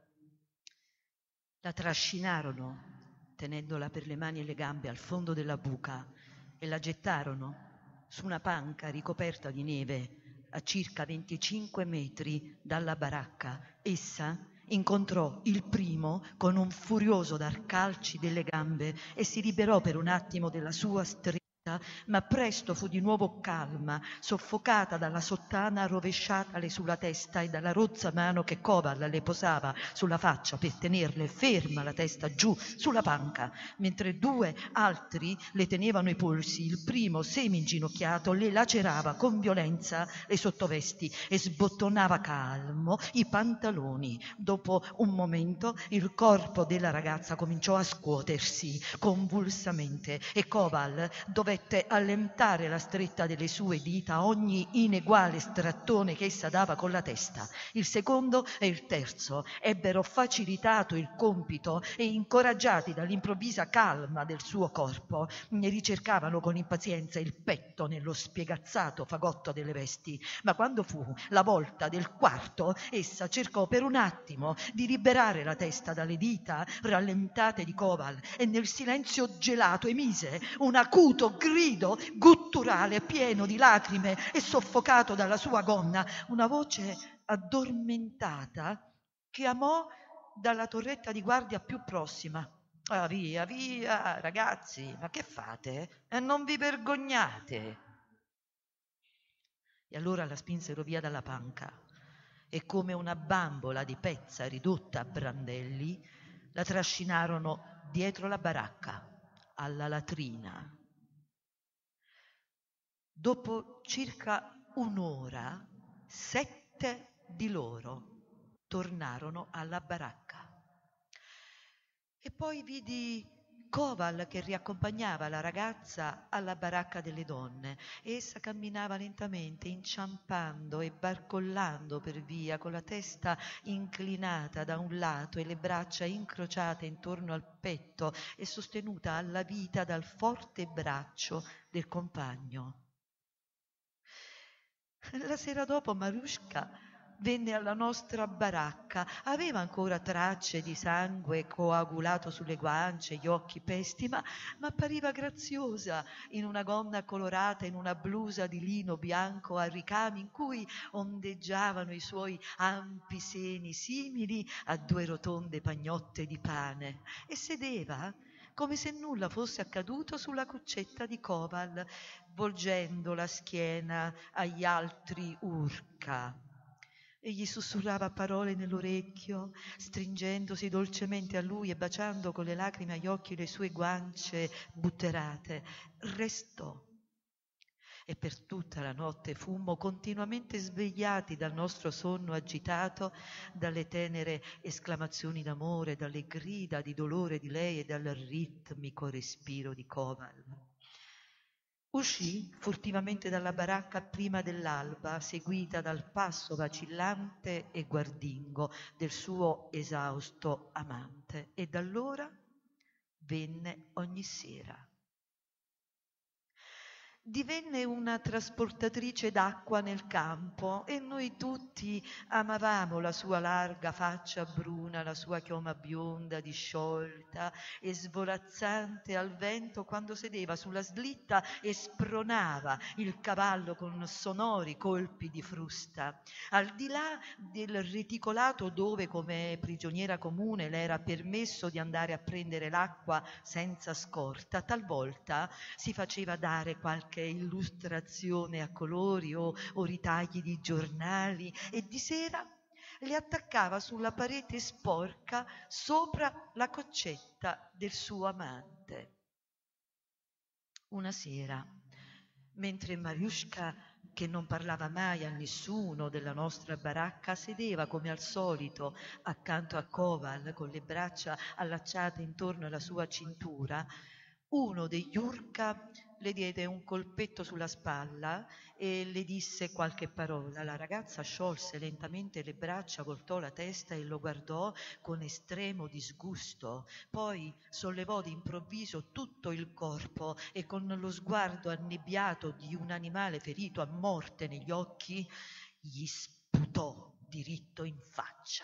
La trascinarono, tenendola per le mani e le gambe al fondo della buca, e la gettarono su una panca ricoperta di neve a circa 25 metri dalla baracca. Essa incontrò il primo con un furioso dar calci delle gambe e si liberò per un attimo della sua stretta, ma presto fu di nuovo calma, soffocata dalla sottana rovesciatale sulla testa e dalla rozza mano che Koval le posava sulla faccia per tenerle ferma la testa giù sulla panca, mentre due altri le tenevano i polsi. Il primo, semi-inginocchiato, le lacerava con violenza le sottovesti e sbottonava calmo i pantaloni. Dopo un momento il corpo della ragazza cominciò a scuotersi convulsamente e Koval dovette allentare la stretta delle sue dita a ogni ineguale strattone che essa dava con la testa. Il secondo e il terzo ebbero facilitato il compito e, incoraggiati dall'improvvisa calma del suo corpo, ne ricercavano con impazienza il petto nello spiegazzato fagotto delle vesti. Ma quando fu la volta del quarto, essa cercò per un attimo di liberare la testa dalle dita rallentate di Koval e nel silenzio gelato emise un acuto grido gutturale pieno di lacrime e soffocato dalla sua gonna, una voce addormentata chiamò dalla torretta di guardia più prossima: "Ah, via, via, ragazzi, ma che fate? Non vi vergognate?" E allora la spinsero via dalla panca e, come una bambola di pezza ridotta a brandelli, la trascinarono dietro la baracca alla latrina. Dopo circa un'ora, 7 di loro tornarono alla baracca. E poi vidi Koval che riaccompagnava la ragazza alla baracca delle donne. Essa camminava lentamente, inciampando e barcollando per via, con la testa inclinata da un lato e le braccia incrociate intorno al petto e sostenuta alla vita dal forte braccio del compagno. La sera dopo Marushka venne alla nostra baracca. Aveva ancora tracce di sangue coagulato sulle guance, gli occhi pesti, ma appariva graziosa in una gonna colorata, in una blusa di lino bianco a ricami in cui ondeggiavano i suoi ampi seni simili a 2 rotonde pagnotte di pane, e sedeva come se nulla fosse accaduto sulla cuccetta di Koval, volgendo la schiena agli altri urca. E gli sussurrava parole nell'orecchio, stringendosi dolcemente a lui e baciando con le lacrime agli occhi le sue guance butterate. Restò. E per tutta la notte fummo continuamente svegliati dal nostro sonno agitato, dalle tenere esclamazioni d'amore, dalle grida di dolore di lei e dal ritmico respiro di Koval. Uscì furtivamente dalla baracca prima dell'alba, seguita dal passo vacillante e guardingo del suo esausto amante, e da allora venne ogni sera. divenne una trasportatrice d'acqua nel campo e noi tutti amavamo la sua larga faccia bruna, la sua chioma bionda, disciolta e svolazzante al vento quando sedeva sulla slitta e spronava il cavallo con sonori colpi di frusta. Al di là del reticolato dove, come prigioniera comune, le era permesso di andare a prendere l'acqua senza scorta, talvolta si faceva dare qualche illustrazione a colori o ritagli di giornali e di sera li attaccava sulla parete sporca sopra la coccetta del suo amante. Una sera, mentre Mariuszka, che non parlava mai a nessuno della nostra baracca, sedeva come al solito accanto a Koval con le braccia allacciate intorno alla sua cintura, uno degli Urca le diede un colpetto sulla spalla e le disse qualche parola. La ragazza sciolse lentamente le braccia, voltò la testa e lo guardò con estremo disgusto. Poi sollevò d'improvviso tutto il corpo e con lo sguardo annebbiato di un animale ferito a morte negli occhi gli sputò diritto in faccia.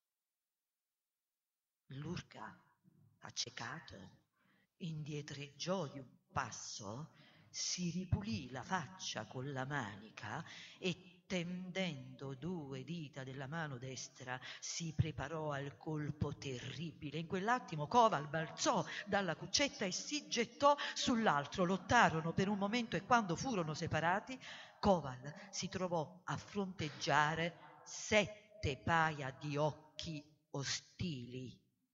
L'Urca, accecato, indietreggiò di un passo, si ripulì la faccia con la manica e, tendendo 2 dita della mano destra, si preparò al colpo terribile. In quell'attimo Koval balzò dalla cuccetta e si gettò sull'altro. Lottarono per un momento e quando furono separati, Koval si trovò a fronteggiare 7 paia di occhi ostili.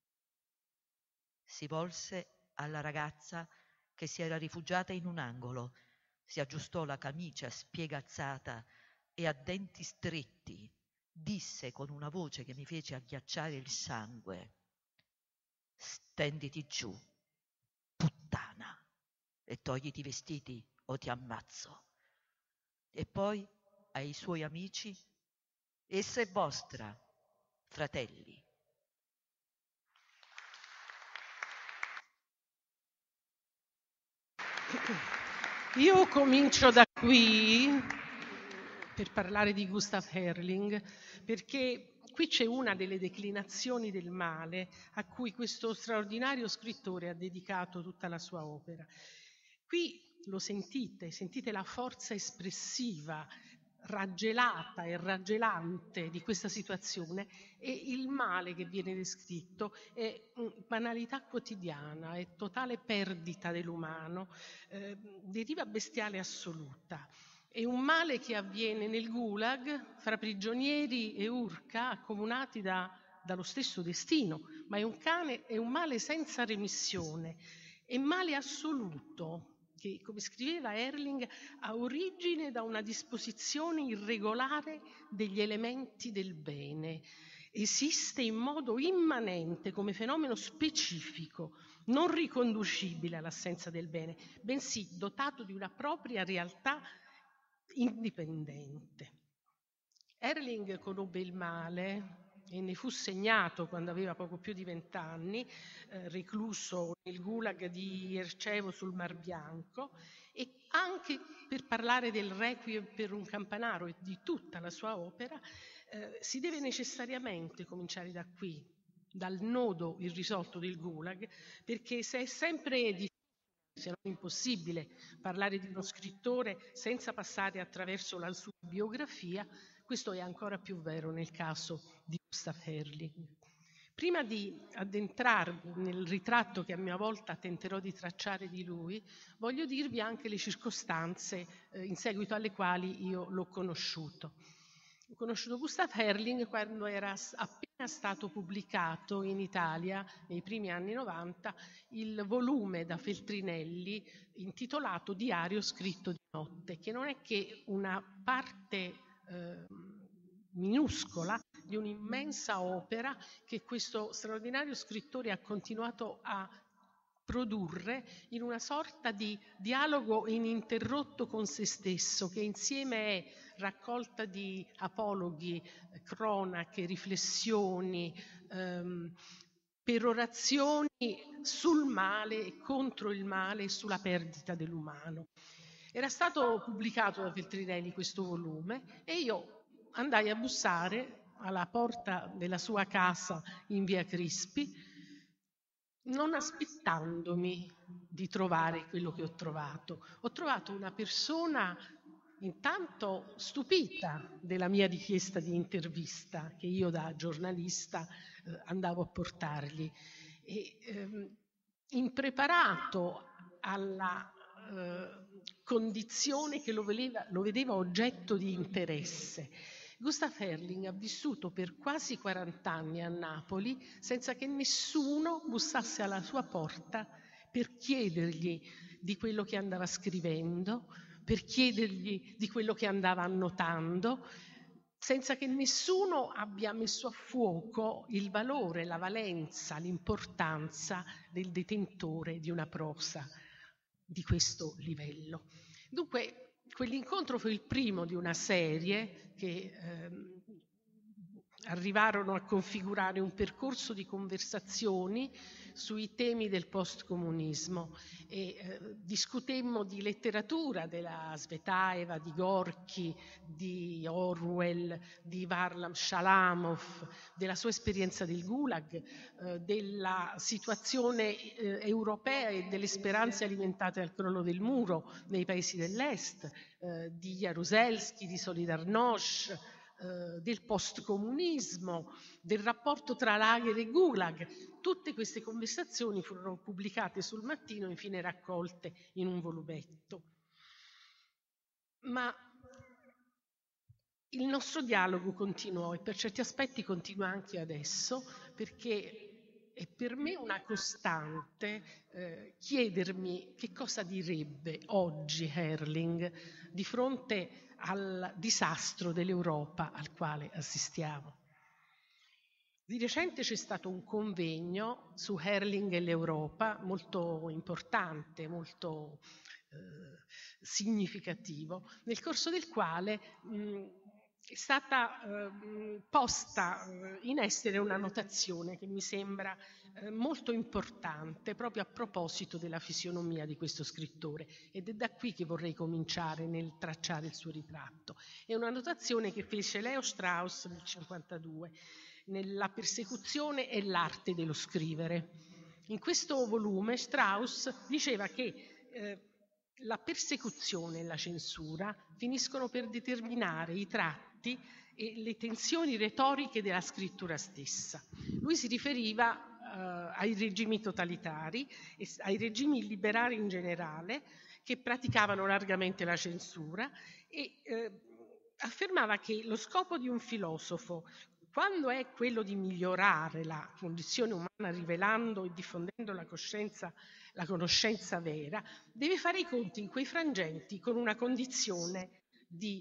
Si volse alla ragazza che si era rifugiata in un angolo, si aggiustò la camicia spiegazzata e a denti stretti disse con una voce che mi fece agghiacciare il sangue: «Stenditi giù, puttana, e togliti i vestiti o ti ammazzo». E poi ai suoi amici: «Essa è vostra, fratelli». Io comincio da qui per parlare di Gustav Herrling, perché qui c'è una delle declinazioni del male a cui questo straordinario scrittore ha dedicato tutta la sua opera. Qui lo sentite la forza espressiva, raggelata e raggelante di questa situazione, e il male che viene descritto è banalità quotidiana, è totale perdita dell'umano, deriva bestiale assoluta. È un male che avviene nel Gulag fra prigionieri e Urca accomunati dallo stesso destino, ma è un male senza remissione, è male assoluto che, come scriveva Herrling, ha origine da una disposizione irregolare degli elementi del bene. Esiste in modo immanente come fenomeno specifico, non riconducibile all'assenza del bene, bensì dotato di una propria realtà indipendente. Herrling conobbe il male e ne fu segnato quando aveva poco più di 20 anni, recluso nel gulag di Ercevo sul Mar Bianco, e anche per parlare del Requiem per un campanaro e di tutta la sua opera si deve necessariamente cominciare da qui, dal nodo irrisolto del gulag, perché se è sempre difficile, se non impossibile, parlare di uno scrittore senza passare attraverso la sua biografia, questo è ancora più vero nel caso di Gustav Herrling. Prima di addentrarmi nel ritratto che a mia volta tenterò di tracciare di lui, voglio dirvi anche le circostanze in seguito alle quali io l'ho conosciuto. Ho conosciuto Gustav Herrling quando era appena stato pubblicato in Italia, nei primi anni 90, il volume da Feltrinelli intitolato Diario scritto di notte, che non è che una parte minuscola di un'immensa opera che questo straordinario scrittore ha continuato a produrre in una sorta di dialogo ininterrotto con se stesso, che insieme è raccolta di apologhi, cronache, riflessioni, perorazioni sul male e contro il male e sulla perdita dell'umano. Era stato pubblicato da Feltrinelli questo volume e io andai a bussare alla porta della sua casa in via Crispi, non aspettandomi di trovare quello che ho trovato. Ho trovato una persona intanto stupita della mia richiesta di intervista che io da giornalista andavo a portargli e impreparato alla condizione che lo vedeva oggetto di interesse. Gustav Herrling ha vissuto per quasi 40 anni a Napoli senza che nessuno bussasse alla sua porta per chiedergli di quello che andava scrivendo, per chiedergli di quello che andava annotando, senza che nessuno abbia messo a fuoco il valore, la valenza, l'importanza del detentore di una prosa di questo livello. Dunque, quell'incontro fu il primo di una serie che arrivarono a configurare un percorso di conversazioni sui temi del postcomunismo e discutemmo di letteratura della Svetaeva, di Gorky, di Orwell, di Varlam Shalamov, della sua esperienza del Gulag, della situazione europea e delle speranze alimentate dal crollo del muro nei paesi dell'Est, di Jaruzelski, di Solidarnosc, del postcomunismo, del rapporto tra lager e gulag. Tutte queste conversazioni furono pubblicate sul Mattino e infine raccolte in un volumetto. Ma il nostro dialogo continuò e per certi aspetti continua anche adesso, perché è per me una costante chiedermi che cosa direbbe oggi Herrling di fronte al disastro dell'Europa al quale assistiamo. Di recente c'è stato un convegno su Herrling e l'Europa molto importante, molto significativo, nel corso del quale è stata posta in essere una notazione che mi sembra molto importante proprio a proposito della fisionomia di questo scrittore, ed è da qui che vorrei cominciare nel tracciare il suo ritratto. È una notazione che fece Leo Strauss nel 1952 nella persecuzione e l'arte dello scrivere. In questo volume Strauss diceva che la persecuzione e la censura finiscono per determinare i tratti e le tensioni retoriche della scrittura stessa. Lui si riferiva ai regimi totalitari e ai regimi liberali in generale che praticavano largamente la censura e affermava che lo scopo di un filosofo, quando è quello di migliorare la condizione umana rivelando e diffondendo la conoscenza vera, deve fare i conti in quei frangenti con una condizione di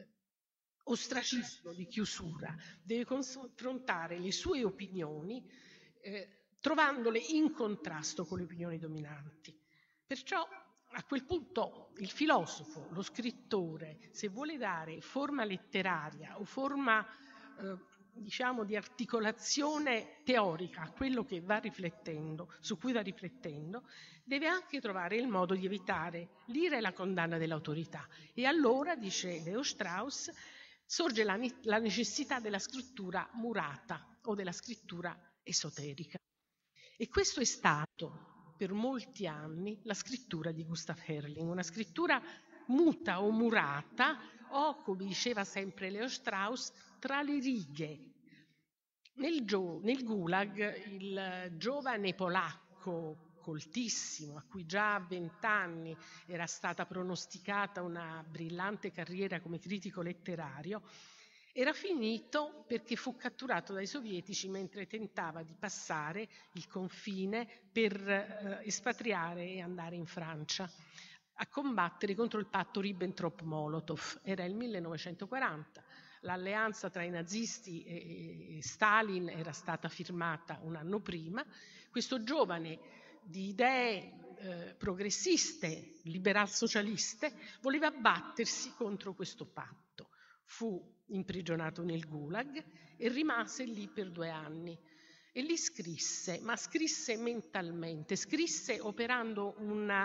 ostracismo, di chiusura, deve confrontare le sue opinioni trovandole in contrasto con le opinioni dominanti. Perciò a quel punto il filosofo, lo scrittore, se vuole dare forma letteraria o forma diciamo di articolazione teorica a quello che va riflettendo, su cui va riflettendo, deve anche trovare il modo di evitare l'ira e la condanna dell'autorità. E allora, dice Leo Strauss, sorge la necessità della scrittura murata o della scrittura esoterica. E questo è stato per molti anni la scrittura di Gustav Herrling, una scrittura muta o murata, o, come diceva sempre Leo Strauss, tra le righe. Nel Gulag il giovane polacco coltissimo, a cui già a 20 anni era stata pronosticata una brillante carriera come critico letterario, era finito perché fu catturato dai sovietici mentre tentava di passare il confine per espatriare e andare in Francia a combattere contro il patto Ribbentrop-Molotov. Era il 1940, l'alleanza tra i nazisti e Stalin era stata firmata un anno prima. Questo giovane di idee progressiste, liberal-socialiste, voleva battersi contro questo patto. Fu imprigionato nel Gulag e rimase lì per 2 anni. E lì scrisse, ma scrisse mentalmente, scrisse operando una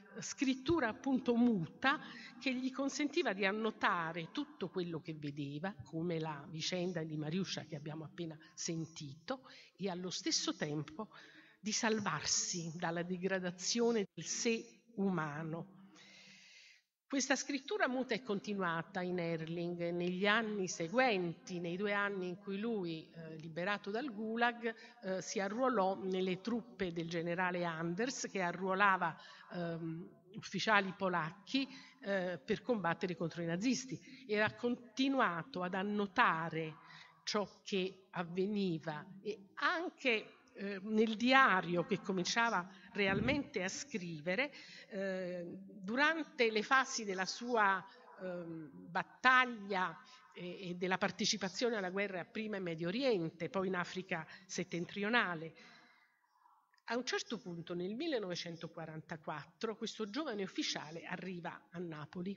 scrittura appunto muta che gli consentiva di annotare tutto quello che vedeva, come la vicenda di Mariuscia che abbiamo appena sentito, e allo stesso tempo di salvarsi dalla degradazione del sé umano. Questa scrittura muta è continuata in Herling negli anni seguenti, nei 2 anni in cui lui, liberato dal Gulag, si arruolò nelle truppe del generale Anders, che arruolava ufficiali polacchi per combattere contro i nazisti, e ha continuato ad annotare ciò che avveniva, e anche nel diario che cominciava realmente a scrivere durante le fasi della sua battaglia e della partecipazione alla guerra prima in Medio Oriente, poi in Africa settentrionale. A un certo punto, nel 1944, questo giovane ufficiale arriva a Napoli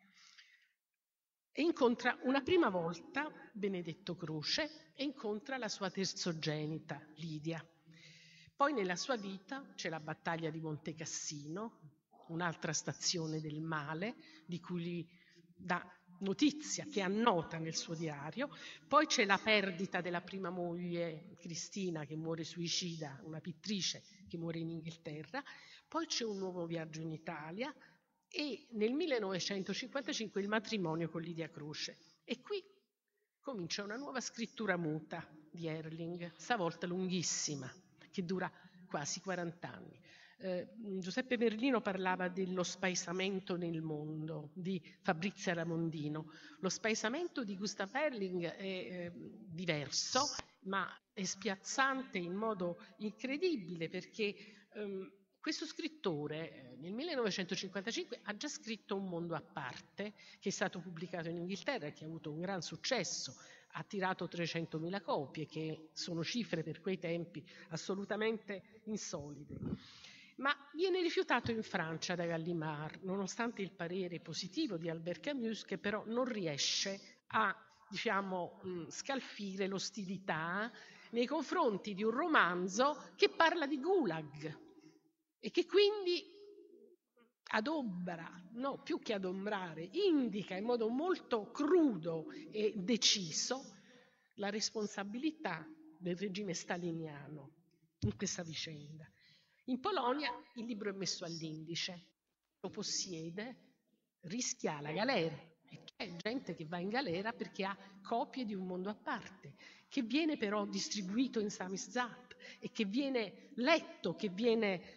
e incontra una prima volta Benedetto Croce e incontra la sua terzogenita, Lidia. Poi nella sua vita c'è la battaglia di Monte Cassino, un'altra stazione del male, di cui gli dà notizia, che annota nel suo diario. Poi c'è la perdita della prima moglie, Cristina, che muore suicida, una pittrice che muore in Inghilterra. Poi c'è un nuovo viaggio in Italia, e nel 1955 il matrimonio con Lidia Croce. E qui comincia una nuova scrittura muta di Herling, stavolta lunghissima, che dura quasi 40 anni. Giuseppe Merlino parlava dello spaesamento nel mondo di Fabrizia Ramondino. Lo spaesamento di Gustav Herling è diverso, ma è spiazzante in modo incredibile, perché questo scrittore nel 1955 ha già scritto Un mondo a parte, che è stato pubblicato in Inghilterra e che ha avuto un gran successo, ha tirato 300.000 copie, che sono cifre per quei tempi assolutamente insolite. Ma viene rifiutato in Francia da Gallimard, nonostante il parere positivo di Albert Camus, che però non riesce a, scalfire l'ostilità nei confronti di un romanzo che parla di Gulag e che quindi adombra, no, più che adombrare, indica in modo molto crudo e deciso la responsabilità del regime staliniano in questa vicenda. In Polonia il libro è messo all'indice, lo possiede, rischia la galera, e c'è gente che va in galera perché ha copie di Un mondo a parte, che viene però distribuito in samizdat e che viene letto, che viene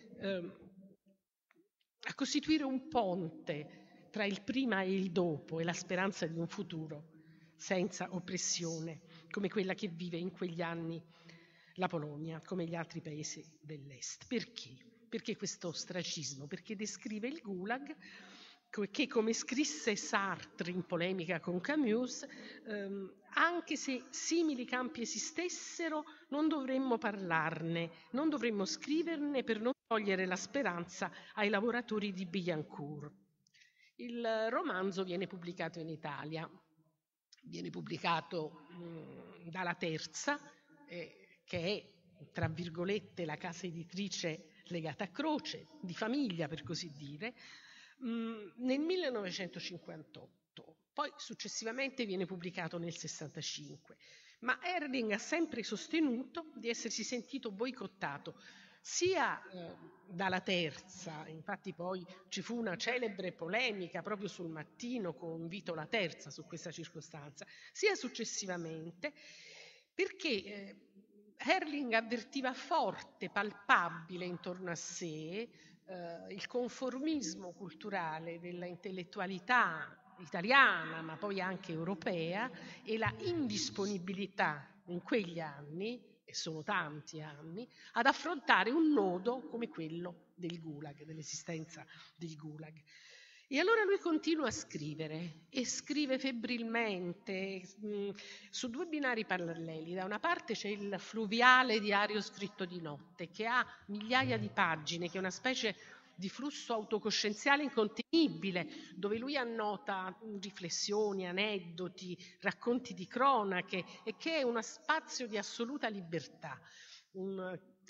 a costituire un ponte tra il prima e il dopo e la speranza di un futuro senza oppressione, come quella che vive in quegli anni la Polonia, come gli altri paesi dell'Est. Perché? Perché questo ostracismo? Perché descrive il Gulag che, come scrisse Sartre in polemica con Camus, anche se simili campi esistessero, non dovremmo parlarne, non dovremmo scriverne per non togliere la speranza ai lavoratori di Billancourt. Il romanzo viene pubblicato in Italia, viene pubblicato dalla Terza, che è, tra virgolette, la casa editrice legata a Croce, di famiglia per così dire, nel 1958. Poi successivamente viene pubblicato nel 65. Ma Herling ha sempre sostenuto di essersi sentito boicottato sia dalla Terza, infatti poi ci fu una celebre polemica proprio sul Mattino con Vito La Terza su questa circostanza, sia successivamente perché Herling avvertiva forte, palpabile intorno a sé il conformismo culturale della intellettualità italiana, ma poi anche europea, e la indisponibilità in quegli anni, e sono tanti anni, ad affrontare un nodo come quello del Gulag, dell'esistenza del Gulag. E allora lui continua a scrivere, e scrive febbrilmente su 2 binari paralleli. Da una parte c'è il fluviale diario scritto di notte, che ha migliaia di pagine, che è una specie di flusso autocoscienziale incontenibile, dove lui annota riflessioni, aneddoti, racconti di cronache, e che è uno spazio di assoluta libertà, un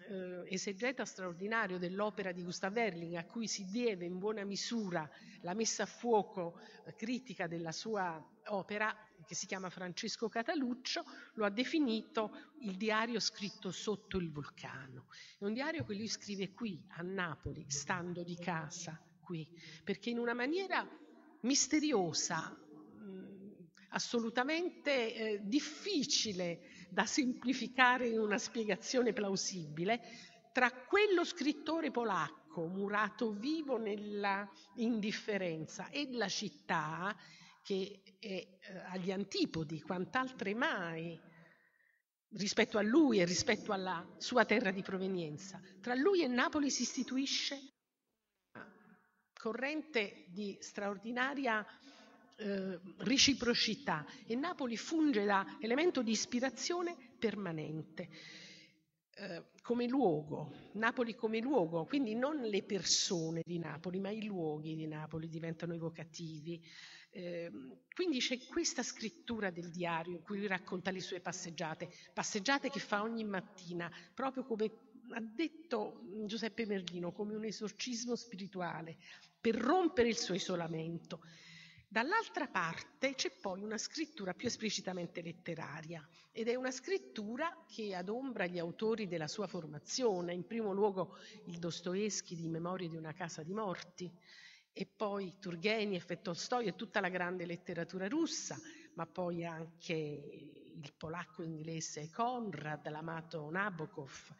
esegeta straordinario dell'opera di Gustav Herling, a cui si deve in buona misura la messa a fuoco critica della sua opera, che si chiama Francesco Cataluccio, lo ha definito il diario scritto sotto il vulcano. È un diario che lui scrive qui, a Napoli, stando di casa qui, perché in una maniera misteriosa, assolutamente difficile da semplificare in una spiegazione plausibile, tra quello scrittore polacco murato vivo nella indifferenza e la città che è agli antipodi, quant'altre mai rispetto a lui e rispetto alla sua terra di provenienza. Tra lui e Napoli si istituisce una corrente di straordinaria reciprocità e Napoli funge da elemento di ispirazione permanente, come luogo, Napoli come luogo, quindi non le persone di Napoli, ma i luoghi di Napoli diventano evocativi. Quindi c'è questa scrittura del diario in cui lui racconta le sue passeggiate che fa ogni mattina, proprio come ha detto Giuseppe Merlino, come un esorcismo spirituale, per rompere il suo isolamento. Dall'altra parte c'è poi una scrittura più esplicitamente letteraria ed è una scrittura che adombra gli autori della sua formazione, in primo luogo il Dostoevskij di Memorie di una casa di morti e poi Turgenev e Tolstoi e tutta la grande letteratura russa, ma poi anche il polacco inglese Conrad, l'amato Nabokov.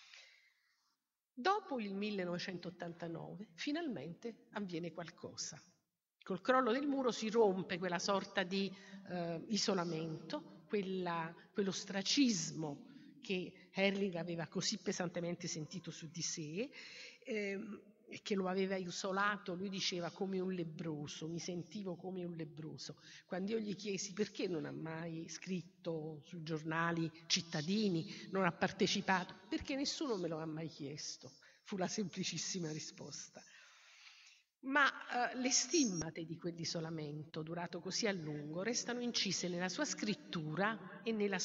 Dopo il 1989 finalmente avviene qualcosa. Col crollo del muro si rompe quella sorta di isolamento, quello ostracismo che Herling aveva così pesantemente sentito su di sé e che lo aveva isolato, lui diceva, come un lebbroso, mi sentivo come un lebbroso. Quando io gli chiesi perché non ha mai scritto sui giornali cittadini, non ha partecipato, perché nessuno me lo ha mai chiesto, fu la semplicissima risposta. Ma le stimmate di quell'isolamento durato così a lungo restano incise nella sua scrittura e nel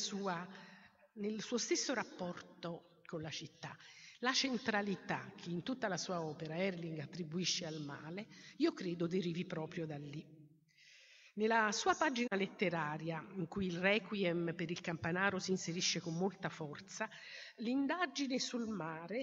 suo stesso rapporto con la città. La centralità che in tutta la sua opera Herling attribuisce al male, io credo derivi proprio da lì. Nella sua pagina letteraria, in cui il Requiem per il Campanaro si inserisce con molta forza, l'indagine sul male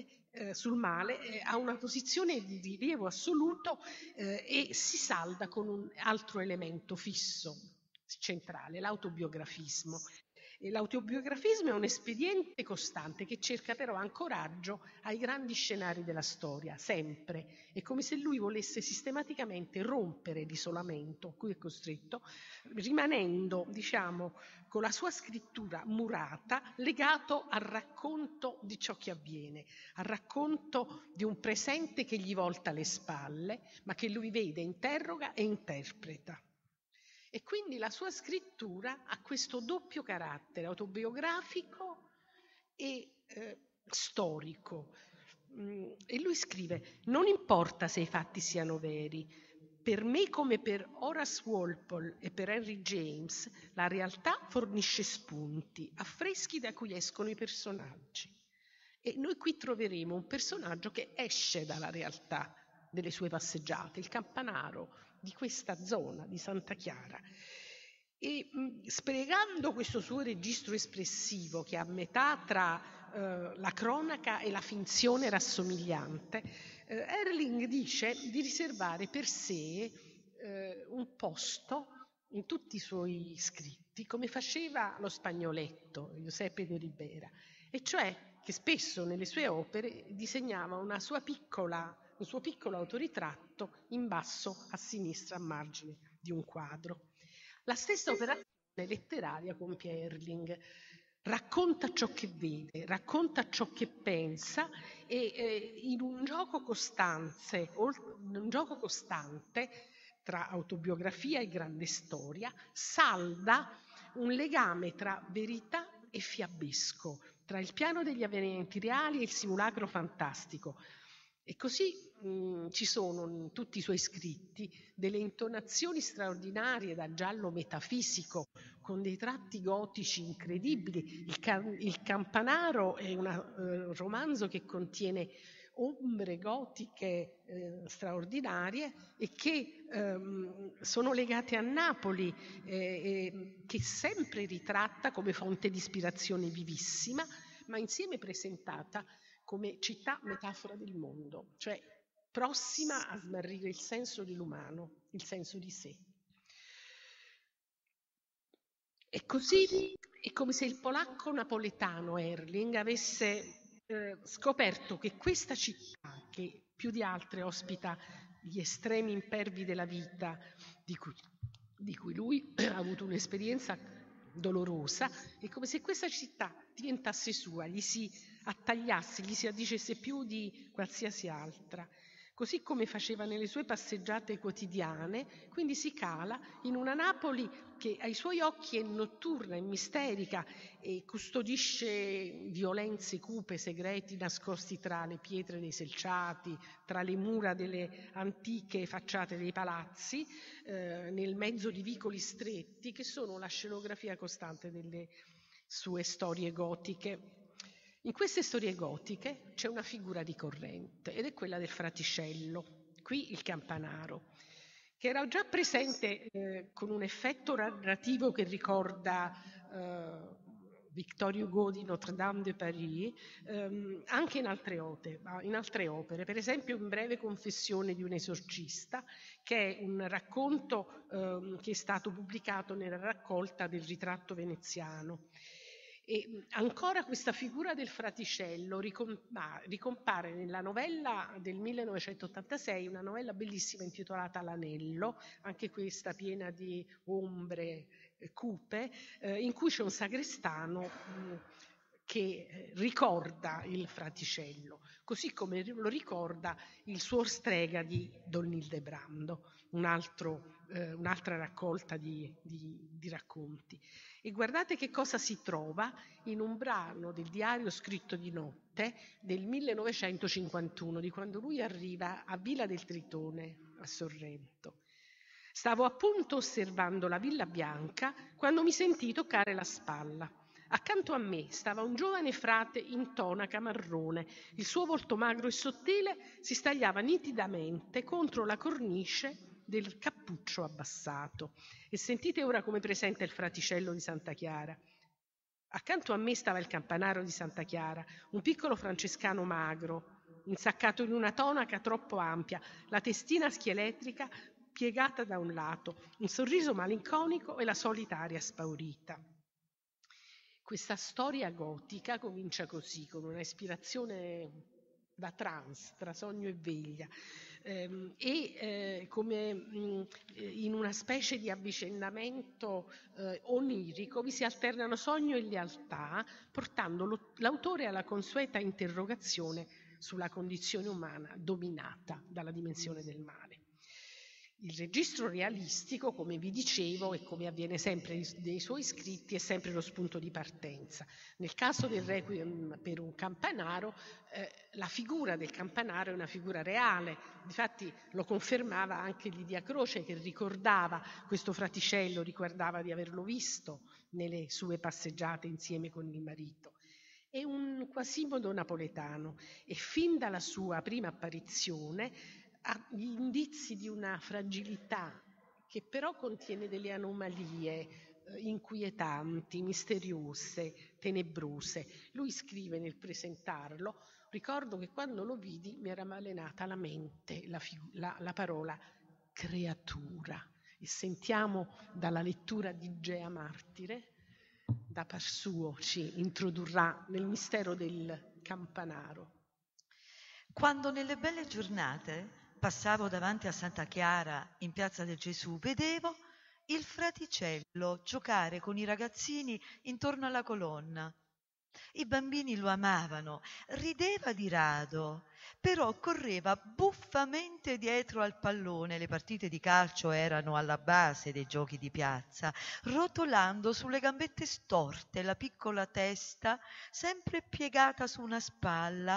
ha una posizione di rilievo assoluto e si salda con un altro elemento fisso, centrale, l'autobiografismo. E l'autobiografismo è un espediente costante che cerca però ancoraggio ai grandi scenari della storia, sempre. È come se lui volesse sistematicamente rompere l'isolamento a cui è costretto, rimanendo, diciamo, con la sua scrittura murata, legato al racconto di ciò che avviene, al racconto di un presente che gli volta le spalle, ma che lui vede, interroga e interpreta. E quindi la sua scrittura ha questo doppio carattere, autobiografico e storico. E lui scrive: non importa se i fatti siano veri, per me come per Horace Walpole e per Henry James, la realtà fornisce spunti, affreschi da cui escono i personaggi. E noi qui troveremo un personaggio che esce dalla realtà delle sue passeggiate, il campanaro di questa zona di Santa Chiara. E sprecando questo suo registro espressivo che è a metà tra la cronaca e la finzione rassomigliante, Herling dice di riservare per sé un posto in tutti i suoi scritti, come faceva lo Spagnoletto, Giuseppe de Ribera, e cioè che spesso nelle sue opere disegnava un suo piccolo autoritratto in basso a sinistra a margine di un quadro. La stessa operazione letteraria compie Herling. Racconta ciò che vede, racconta ciò che pensa e in un gioco costante tra autobiografia e grande storia salda un legame tra verità e fiabesco, tra il piano degli avvenimenti reali e il simulacro fantastico. E così ci sono in tutti i suoi scritti delle intonazioni straordinarie da giallo metafisico, con dei tratti gotici incredibili. Il Campanaro è un romanzo che contiene ombre gotiche straordinarie e che sono legate a Napoli, che sempre ritratta come fonte di ispirazione vivissima, ma insieme presentata come città metafora del mondo, cioè prossima a smarrire il senso dell'umano, il senso di sé. E così è come se il polacco napoletano Herrling avesse scoperto che questa città, che più di altre ospita gli estremi impervi della vita, di cui lui ha avuto un'esperienza dolorosa, è come se questa città diventasse sua, gli si attagliasse, gli si addicesse più di qualsiasi altra. Così come faceva nelle sue passeggiate quotidiane, quindi si cala in una Napoli che ai suoi occhi è notturna, è misterica e custodisce violenze cupe, segreti nascosti tra le pietre dei selciati, tra le mura delle antiche facciate dei palazzi, nel mezzo di vicoli stretti che sono la scenografia costante delle sue storie gotiche. In queste storie gotiche c'è una figura ricorrente ed è quella del fraticello, qui il Campanaro, che era già presente con un effetto narrativo che ricorda Victor Hugo di Notre-Dame de Paris, anche in altre opere, per esempio in Breve confessione di un esorcista, che è un racconto che è stato pubblicato nella raccolta del ritratto veneziano. E ancora questa figura del fraticello ricompare nella novella del 1986, una novella bellissima intitolata L'Anello, anche questa piena di ombre cupe, in cui c'è un sagrestano che ricorda il fraticello, così come lo ricorda il suor strega di Don Ildebrando, un'altra raccolta di racconti. E guardate che cosa si trova in un brano del diario scritto di notte del 1951, di quando lui arriva a Villa del Tritone, a Sorrento. Stavo appunto osservando la Villa Bianca quando mi sentii toccare la spalla. Accanto a me stava un giovane frate in tonaca marrone. Il suo volto magro e sottile si stagliava nitidamente contro la cornice del cappuccio abbassato. E sentite ora come presenta il fraticello di Santa Chiara. Accanto a me stava il Campanaro di Santa Chiara, un piccolo francescano magro, insaccato in una tonaca troppo ampia, la testina scheletrica piegata da un lato, un sorriso malinconico e la solita aria spaurita. Questa storia gotica comincia così, con una ispirazione da trance, tra sogno e veglia, come in una specie di avvicendamento onirico vi si alternano sogno e realtà, portando l'autore alla consueta interrogazione sulla condizione umana dominata dalla dimensione del male. Il registro realistico, come vi dicevo, e come avviene sempre nei suoi scritti, è sempre lo spunto di partenza. Nel caso del Requiem per un Campanaro, la figura del Campanaro è una figura reale. Difatti lo confermava anche Lidia Croce, che ricordava questo fraticello, ricordava di averlo visto nelle sue passeggiate insieme con il marito. È un Quasimodo napoletano e fin dalla sua prima apparizione ha gli indizi di una fragilità che però contiene delle anomalie inquietanti, misteriose, tenebrose. Lui scrive nel presentarlo: ricordo che quando lo vidi mi era balenata alla mente la parola creatura. E sentiamo dalla lettura di Gea Martire, da par suo ci introdurrà nel mistero del Campanaro. Quando nelle belle giornate passavo davanti a Santa Chiara in Piazza del Gesù, vedevo il fraticello giocare con i ragazzini intorno alla colonna. I bambini lo amavano, rideva di rado, però correva buffamente dietro al pallone. Le partite di calcio erano alla base dei giochi di piazza, rotolando sulle gambette storte, la piccola testa sempre piegata su una spalla,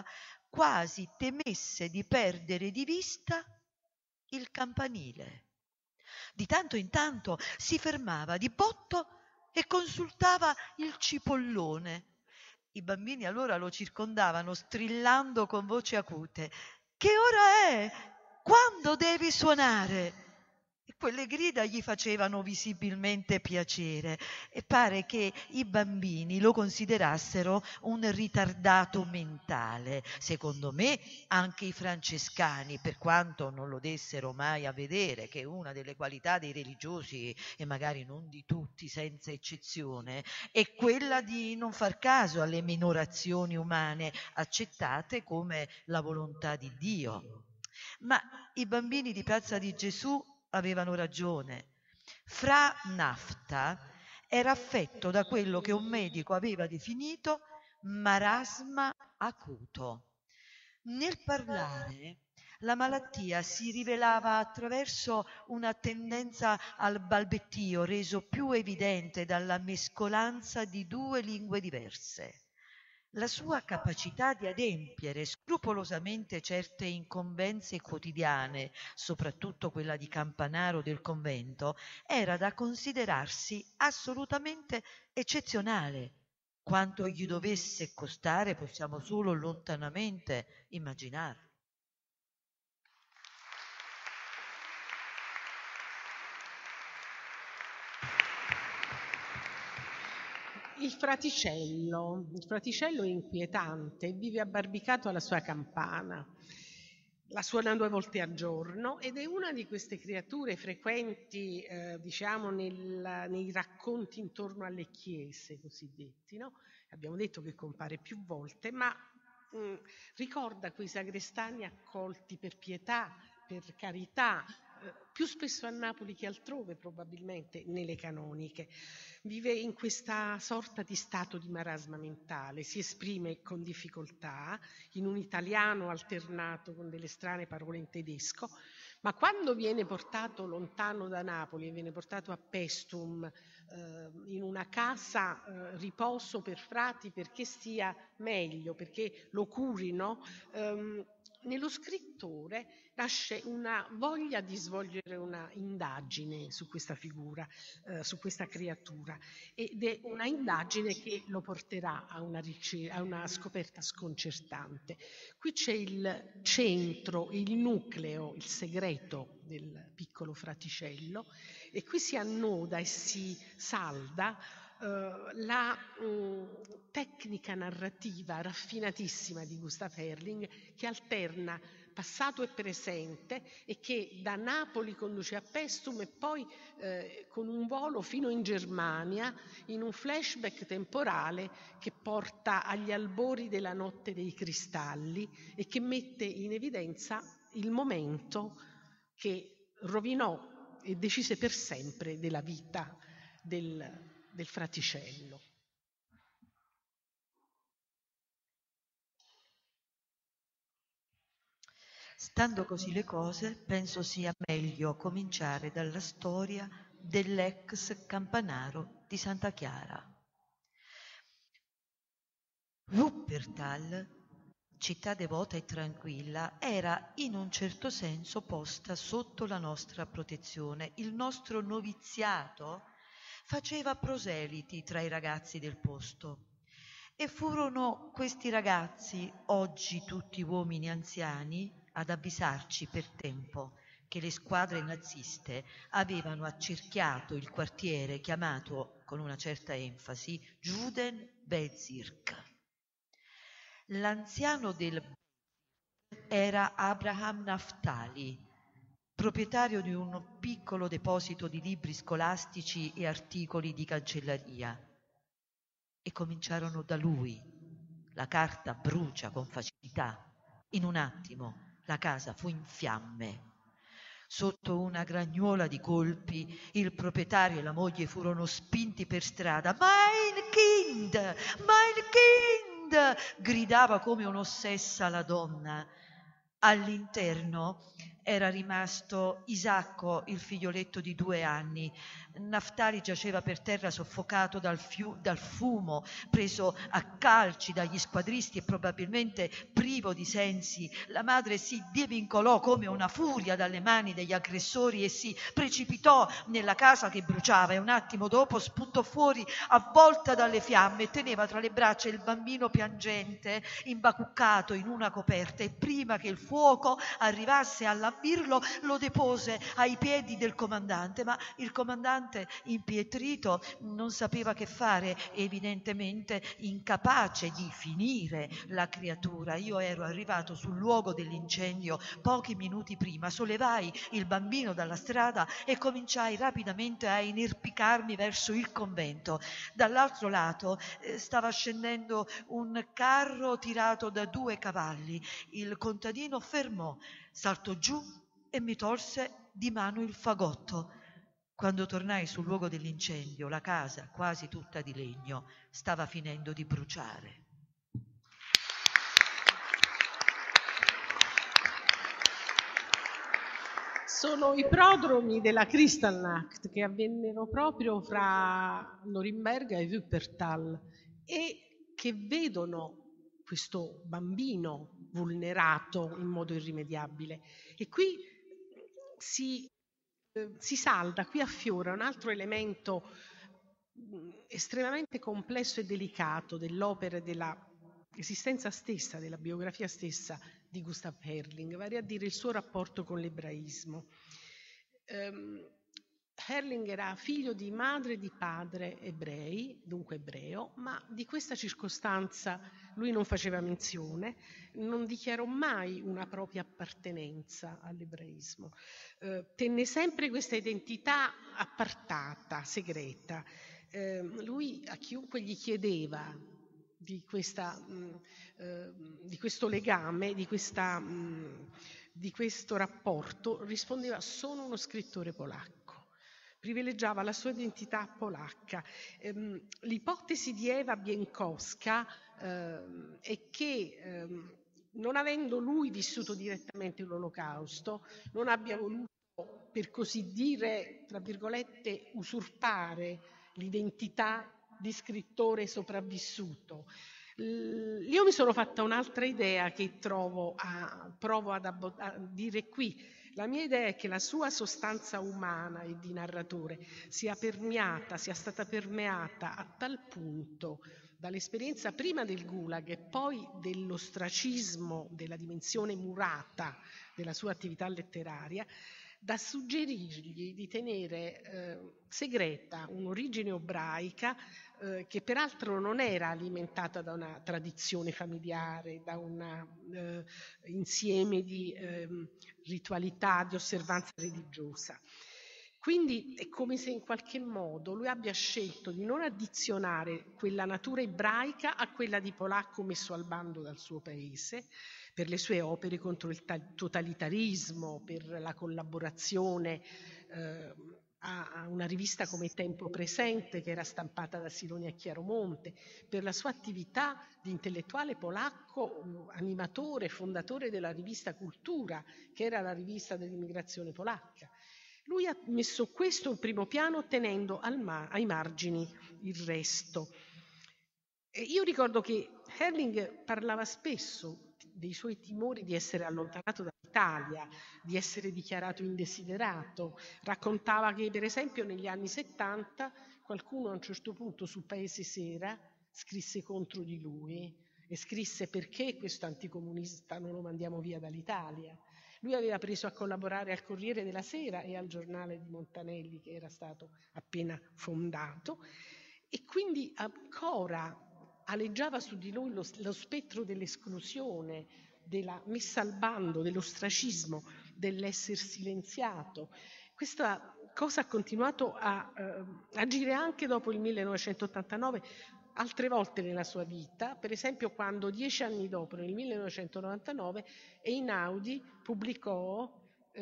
quasi temesse di perdere di vista il campanile. Di tanto in tanto si fermava di botto e consultava il cipollone. I bambini allora lo circondavano strillando con voci acute: «Che ora è? Quando devi suonare?» E quelle grida gli facevano visibilmente piacere e pare che i bambini lo considerassero un ritardato mentale. Secondo me anche i francescani, per quanto non lo dessero mai a vedere, che una delle qualità dei religiosi, e magari non di tutti senza eccezione, è quella di non far caso alle minorazioni umane accettate come la volontà di Dio. Ma i bambini di Piazza di Gesù avevano ragione. Fra Nafta era affetto da quello che un medico aveva definito marasma acuto. Nel parlare la malattia si rivelava attraverso una tendenza al balbettio reso più evidente dalla mescolanza di due lingue diverse. La sua capacità di adempiere scrupolosamente certe incombenze quotidiane, soprattutto quella di campanaro del convento, era da considerarsi assolutamente eccezionale. Quanto gli dovesse costare possiamo solo lontanamente immaginarlo. Il fraticello è inquietante, vive abbarbicato alla sua campana, la suona 2 volte al giorno ed è una di queste creature frequenti, nei racconti intorno alle chiese cosiddetti, no? Abbiamo detto che compare più volte, ma ricorda quei sagrestani accolti per pietà, per carità, più spesso a Napoli che altrove probabilmente nelle canoniche. Vive in questa sorta di stato di marasma mentale, si esprime con difficoltà in un italiano alternato con delle strane parole in tedesco, ma quando viene portato lontano da Napoli e viene portato a Paestum in una casa riposo per frati perché stia meglio, perché lo curino, nello scrittore nasce una voglia di svolgere una indagine su questa figura, su questa creatura, ed è una indagine che lo porterà a una scoperta sconcertante. Qui c'è il centro, il nucleo, il segreto del piccolo fraticello e qui si annoda e si salda la tecnica narrativa raffinatissima di Gustav Herrling, che alterna passato e presente e che da Napoli conduce a Paestum e poi con un volo fino in Germania in un flashback temporale che porta agli albori della notte dei cristalli e che mette in evidenza il momento che rovinò e decise per sempre della vita del fraticello. Stando così le cose, penso sia meglio cominciare dalla storia dell'ex campanaro di Santa Chiara. Wuppertal, città devota e tranquilla, era in un certo senso posta sotto la nostra protezione. Il nostro noviziato faceva proseliti tra i ragazzi del posto e furono questi ragazzi, oggi tutti uomini anziani, ad avvisarci per tempo che le squadre naziste avevano accerchiato il quartiere chiamato, con una certa enfasi, Judenbezirk. L'anziano del era Abraham Naftali, proprietario di un piccolo deposito di libri scolastici e articoli di cancelleria. E cominciarono da lui. La carta brucia con facilità. In un attimo la casa fu in fiamme. Sotto una gragnuola di colpi il proprietario e la moglie furono spinti per strada. Mein Kind! Mein Kind! Gridava come un'ossessa la donna. All'interno era rimasto Isacco, il figlioletto di 2 anni. Naftali giaceva per terra soffocato dal fumo, preso a calci dagli squadristi e probabilmente privo di sensi. La madre si divincolò come una furia dalle mani degli aggressori e si precipitò nella casa che bruciava, e un attimo dopo spuntò fuori avvolta dalle fiamme e teneva tra le braccia il bambino piangente, imbacuccato in una coperta, e prima che il fuoco arrivasse a lambirlo lo depose ai piedi del comandante. Ma il comandante, impietrito, non sapeva che fare, evidentemente incapace di finire la creatura. Io ero arrivato sul luogo dell'incendio pochi minuti prima, sollevai il bambino dalla strada e cominciai rapidamente a inerpicarmi verso il convento. Dall'altro lato stava scendendo un carro tirato da 2 cavalli. Il contadino fermò, saltò giù e mi tolse di mano il fagotto. Quando tornai sul luogo dell'incendio, la casa, quasi tutta di legno, stava finendo di bruciare. Sono i prodromi della Kristallnacht che avvennero proprio fra Norimberga e Wuppertal e che vedono questo bambino vulnerato in modo irrimediabile. E qui si salda, qui affiora un altro elemento estremamente complesso e delicato dell'opera e della esistenza stessa, della biografia stessa di Gustav Herrling, vale a dire il suo rapporto con l'ebraismo. Herrling era figlio di madre e di padre ebrei, dunque ebreo, ma di questa circostanza lui non faceva menzione, non dichiarò mai una propria appartenenza all'ebraismo. Tenne sempre questa identità appartata, segreta. Lui a chiunque gli chiedeva di questo legame, di questo rapporto, rispondeva: sono uno scrittore polacco. Privilegiava la sua identità polacca. L'ipotesi di Eva Bienkowska è che, non avendo lui vissuto direttamente l'Olocausto, non abbia voluto, per così dire, tra virgolette, usurpare l'identità di scrittore sopravvissuto. Io mi sono fatta un'altra idea che provo a dire qui. La mia idea è che la sua sostanza umana e di narratore sia stata permeata a tal punto dall'esperienza prima del Gulag e poi dell'ostracismo, della dimensione murata della sua attività letteraria, da suggerirgli di tenere segreta un'origine ebraica che peraltro non era alimentata da una tradizione familiare, da un insieme di ritualità, di osservanza religiosa. Quindi è come se in qualche modo lui abbia scelto di non addizionare quella natura ebraica a quella di polacco messo al bando dal suo paese, per le sue opere contro il totalitarismo, per la collaborazione a una rivista come Tempo Presente, che era stampata da Sidonia Chiaromonte, per la sua attività di intellettuale polacco, animatore, fondatore della rivista Cultura, che era la rivista dell'immigrazione polacca. Lui ha messo questo in primo piano, tenendo ai margini il resto. E io ricordo che Herrling parlava spesso dei suoi timori di essere allontanato dall'Italia, di essere dichiarato indesiderato. Raccontava che, per esempio, negli anni 70 qualcuno a un certo punto sul Paese Sera scrisse contro di lui e scrisse: perché questo anticomunista non lo mandiamo via dall'Italia? Lui aveva preso a collaborare al Corriere della Sera e al giornale di Montanelli, che era stato appena fondato, e quindi ancora aleggiava su di lui lo spettro dell'esclosione, della messa al bando, dell'ostracismo, dell'essere silenziato. Questa cosa ha continuato a agire anche dopo il 1989, altre volte nella sua vita, per esempio quando 10 anni dopo, nel 1999, Einaudi pubblicò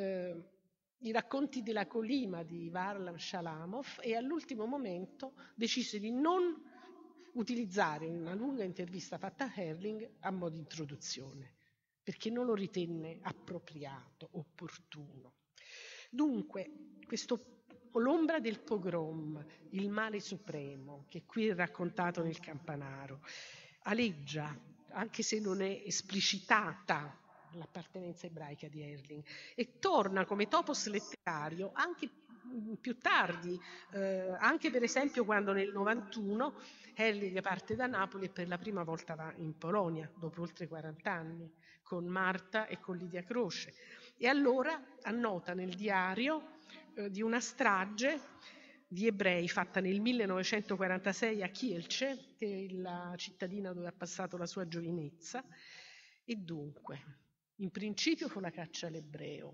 i racconti della Colima di Varlam Shalamov e all'ultimo momento decise di non utilizzare una lunga intervista fatta a Herrling a mo' di introduzione. perché non lo ritenne appropriato, opportuno. Dunque, l'ombra del pogrom, il male supremo, che qui è raccontato nel Campanaro, aleggia, anche se non è esplicitata l'appartenenza ebraica di Herling, e torna come topos letterario anche più tardi, anche per esempio quando nel 91 Herling parte da Napoli e per la prima volta va in Polonia, dopo oltre 40 anni, con Marta e con Lidia Croce. E allora annota nel diario di una strage di ebrei fatta nel 1946 a Kielce, che è la cittadina dove ha passato la sua giovinezza. E dunque, in principio fu la caccia all'ebreo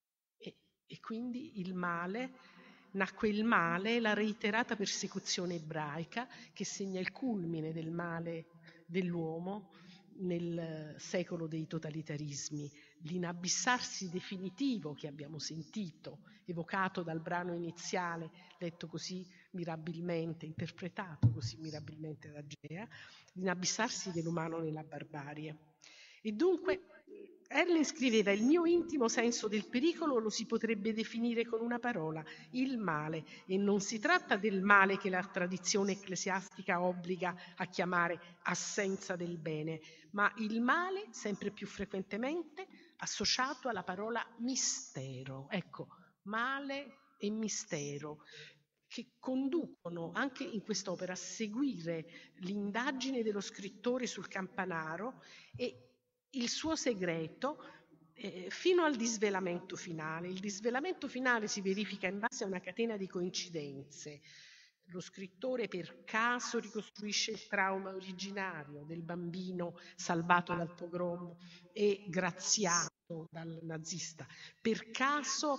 e quindi nacque il male, la reiterata persecuzione ebraica che segna il culmine del male dell'uomo nel secolo dei totalitarismi, l'inabissarsi definitivo che abbiamo sentito, evocato dal brano iniziale, letto così mirabilmente, interpretato così mirabilmente da Gea, l'inabissarsi dell'umano nella barbarie. E dunque Herling scriveva: il mio intimo senso del pericolo lo si potrebbe definire con una parola, il male, e non si tratta del male che la tradizione ecclesiastica obbliga a chiamare assenza del bene, ma il male sempre più frequentemente associato alla parola mistero. Ecco, male e mistero, che conducono anche in quest'opera a seguire l'indagine dello scrittore sul Campanaro e il suo segreto fino al disvelamento finale. Il disvelamento finale si verifica in base a una catena di coincidenze. Lo scrittore per caso ricostruisce il trauma originario del bambino salvato dal pogrom e graziato dal nazista. Per caso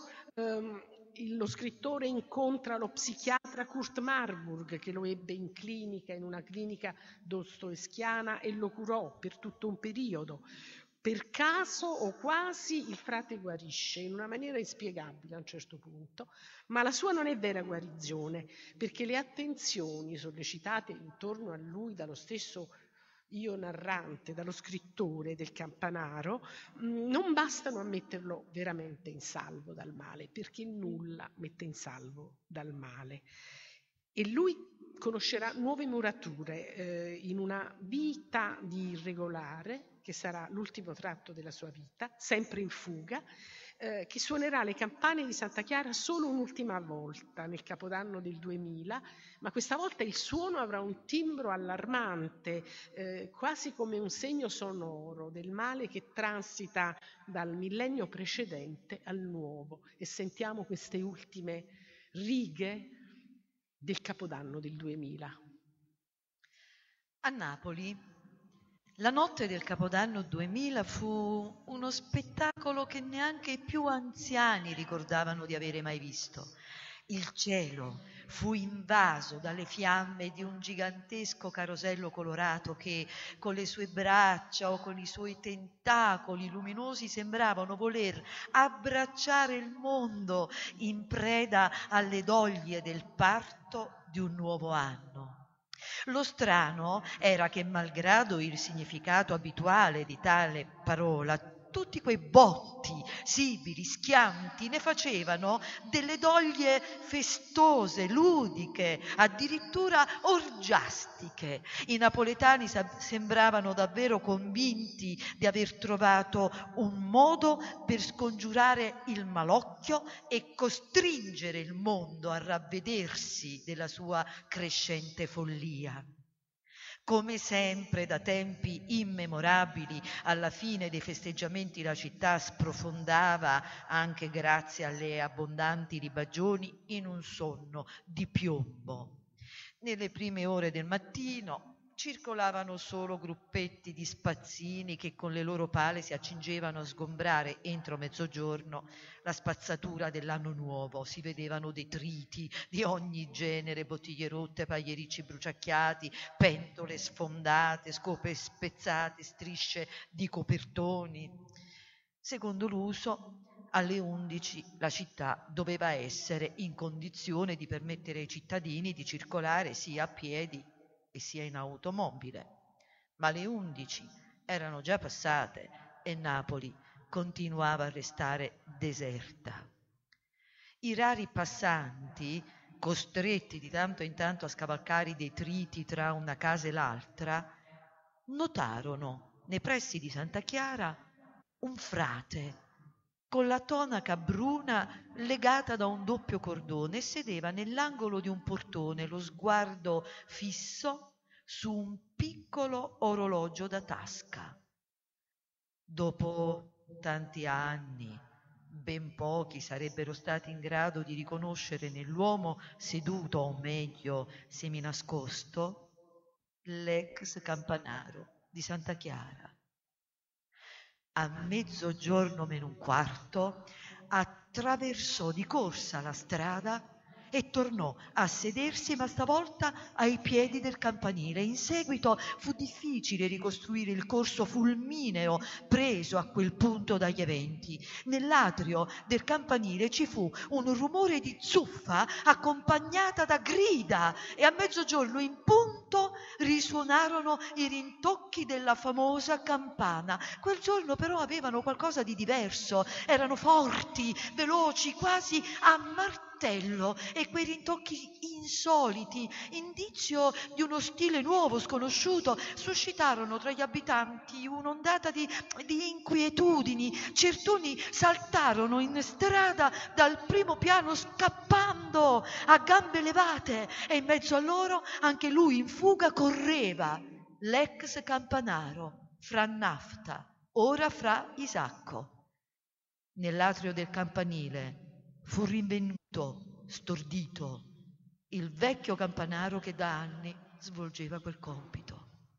lo scrittore incontra lo psichiatra Kurt Marburg, che lo ebbe in clinica, in una clinica dostoevskiana, e lo curò per tutto un periodo. Per caso o quasi il frate guarisce in una maniera inspiegabile a un certo punto, ma la sua non è vera guarigione, perché le attenzioni sollecitate intorno a lui dallo stesso io narrante, dallo scrittore del Campanaro, non bastano a metterlo veramente in salvo dal male, perché nulla mette in salvo dal male. E lui conoscerà nuove murature in una vita di irregolare, che sarà l'ultimo tratto della sua vita, sempre in fuga, che suonerà le campane di Santa Chiara solo un'ultima volta nel Capodanno del 2000, ma questa volta il suono avrà un timbro allarmante, quasi come un segno sonoro del male che transita dal millennio precedente al nuovo. E sentiamo queste ultime righe del Capodanno del 2000. A Napoli la notte del Capodanno 2000 fu uno spettacolo che neanche i più anziani ricordavano di avere mai visto. Il cielo fu invaso dalle fiamme di un gigantesco carosello colorato che, con le sue braccia o con i suoi tentacoli luminosi, sembravano voler abbracciare il mondo in preda alle doglie del parto di un nuovo anno. Lo strano era che, malgrado il significato abituale di tale parola, tutti quei botti sibili, schianti, ne facevano delle doglie festose, ludiche, addirittura orgiastiche. I napoletani sembravano davvero convinti di aver trovato un modo per scongiurare il malocchio e costringere il mondo a ravvedersi della sua crescente follia. Come sempre da tempi immemorabili, alla fine dei festeggiamenti la città sprofondava, anche grazie alle abbondanti libagioni, in un sonno di piombo. Nelle prime ore del mattino circolavano solo gruppetti di spazzini che con le loro pale si accingevano a sgombrare entro mezzogiorno la spazzatura dell'anno nuovo. Si vedevano detriti di ogni genere, bottiglie rotte, pagliericci bruciacchiati, pentole sfondate, scope spezzate, strisce di copertoni. Secondo l'uso, alle 11 la città doveva essere in condizione di permettere ai cittadini di circolare sia a piedi e sia in automobile. Ma le 11 erano già passate e Napoli continuava a restare deserta. I rari passanti, costretti di tanto in tanto a scavalcare i detriti tra una casa e l'altra, notarono nei pressi di Santa Chiara un frate con la tonaca bruna legata da un doppio cordone e sedeva nell'angolo di un portone, lo sguardo fisso su un piccolo orologio da tasca. Dopo tanti anni, ben pochi sarebbero stati in grado di riconoscere nell'uomo seduto, o meglio seminascosto, l'ex campanaro di Santa Chiara. A mezzogiorno meno un quarto attraversò di corsa la strada e tornò a sedersi, ma stavolta ai piedi del campanile. In seguito fu difficile ricostruire il corso fulmineo preso a quel punto dagli eventi. Nell'atrio del campanile ci fu un rumore di zuffa accompagnata da grida e a mezzogiorno in punto risuonarono i rintocchi della famosa campana. Quel giorno però avevano qualcosa di diverso, erano forti, veloci, quasi a martello, e quei rintocchi insoliti, indizio di uno stile nuovo, sconosciuto, suscitarono tra gli abitanti un'ondata di inquietudini. Certuni saltarono in strada dal primo piano scappando a gambe levate e in mezzo a loro anche lui in fuga correva, l'ex campanaro, fra Nafta, ora fra Isacco. Nell'atrio del campanile fu rinvenuto, stordito, il vecchio campanaro che da anni svolgeva quel compito.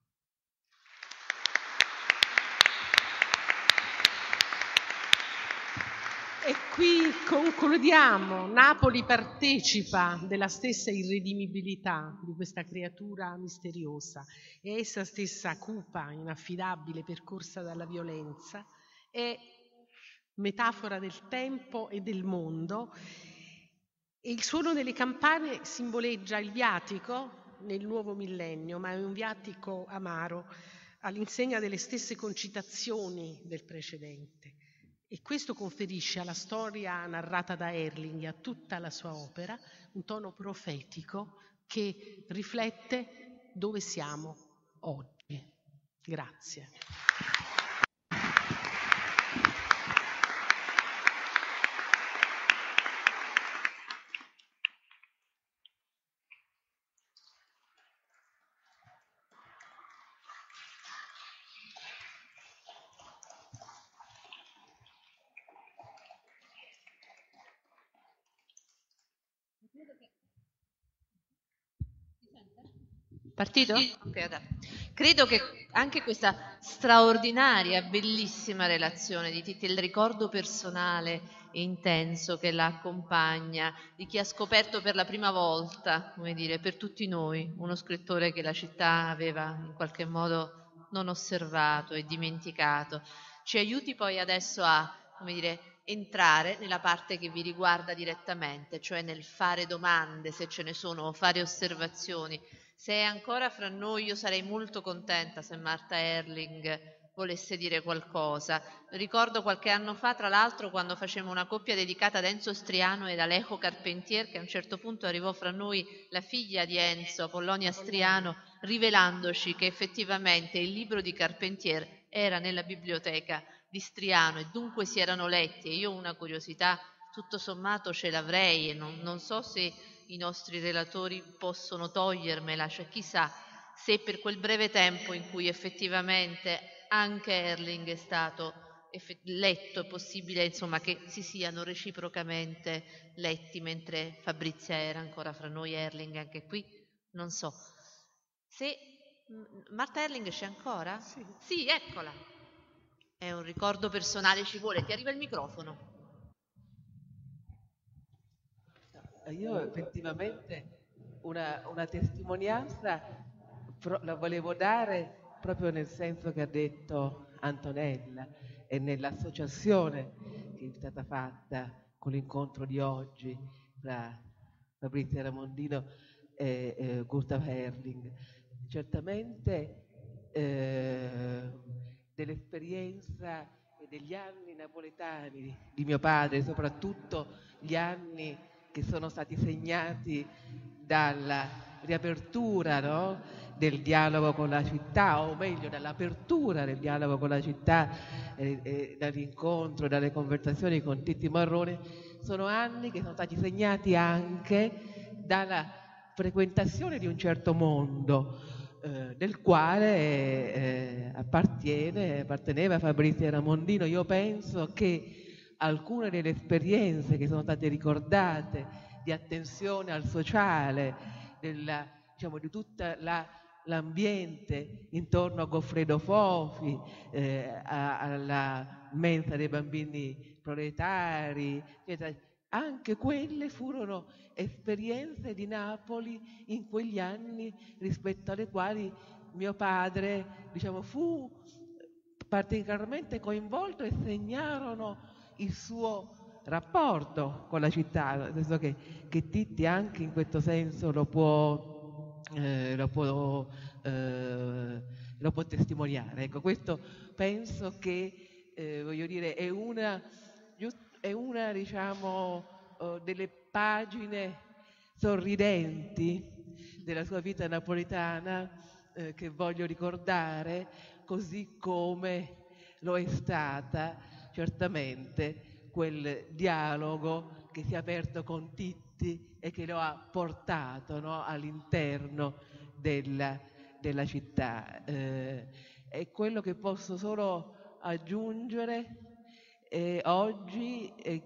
E qui concludiamo. Napoli partecipa della stessa irredimibilità di questa creatura misteriosa. È essa stessa cupa, inaffidabile, percorsa dalla violenza, è metafora del tempo e del mondo. E il suono delle campane simboleggia il viatico nel nuovo millennio, ma è un viatico amaro, all'insegna delle stesse concitazioni del precedente. E questo conferisce alla storia narrata da Herling e a tutta la sua opera un tono profetico che riflette dove siamo oggi. Grazie. Partito? Ok, credo che anche questa straordinaria, bellissima relazione di Titti, il ricordo personale e intenso che la accompagna, di chi ha scoperto per la prima volta, come dire, per tutti noi, uno scrittore che la città aveva in qualche modo non osservato e dimenticato, ci aiuti poi adesso a, come dire, entrare nella parte che vi riguarda direttamente, cioè nel fare domande, se ce ne sono, o fare osservazioni. Se è ancora fra noi, io sarei molto contenta se Marta Erling volesse dire qualcosa. Ricordo qualche anno fa, tra l'altro, quando facevamo una coppia dedicata ad Enzo Striano e ad Alejo Carpentier, che a un certo punto arrivò fra noi la figlia di Enzo, Apollonia Striano, rivelandoci che effettivamente il libro di Carpentier era nella biblioteca di Striano e dunque si erano letti, e io una curiosità tutto sommato ce l'avrei e non so se i nostri relatori possono togliermela, cioè chissà se per quel breve tempo in cui effettivamente anche Herling è stato letto è possibile, insomma, che si siano reciprocamente letti mentre Fabrizia era ancora fra noi, Herling anche qui, non so. Se Marta Herling c'è ancora? Sì, eccola. È un ricordo personale, ci vuole, ti arriva il microfono. Io effettivamente una testimonianza la volevo dare proprio nel senso che ha detto Antonella e nell'associazione che è stata fatta con l'incontro di oggi tra Fabrizia Ramondino e Gustav Herling. Certamente dell'esperienza e degli anni napoletani di mio padre, soprattutto gli anni che sono stati segnati dalla riapertura, no? Del dialogo con la città, o meglio dall'apertura del dialogo con la città, dall'incontro, dalle conversazioni con Titti Marrone. Sono anni che sono stati segnati anche dalla frequentazione di un certo mondo, del quale apparteneva Fabrizio Ramondino. Io penso che alcune delle esperienze che sono state ricordate di attenzione al sociale, diciamo, di tutta l'ambiente intorno a Goffredo Fofi, alla mensa dei bambini proletari, eccetera, anche quelle furono esperienze di Napoli in quegli anni rispetto alle quali mio padre, diciamo, fu particolarmente coinvolto e segnarono il suo rapporto con la città, nel senso che Titti anche in questo senso lo può testimoniare. Ecco, questo penso che voglio dire è una diciamo delle pagine sorridenti della sua vita napoletana che voglio ricordare, così come lo è stata certamente quel dialogo che si è aperto con Titti e che lo ha portato, no, all'interno della città. E quello che posso solo aggiungere oggi è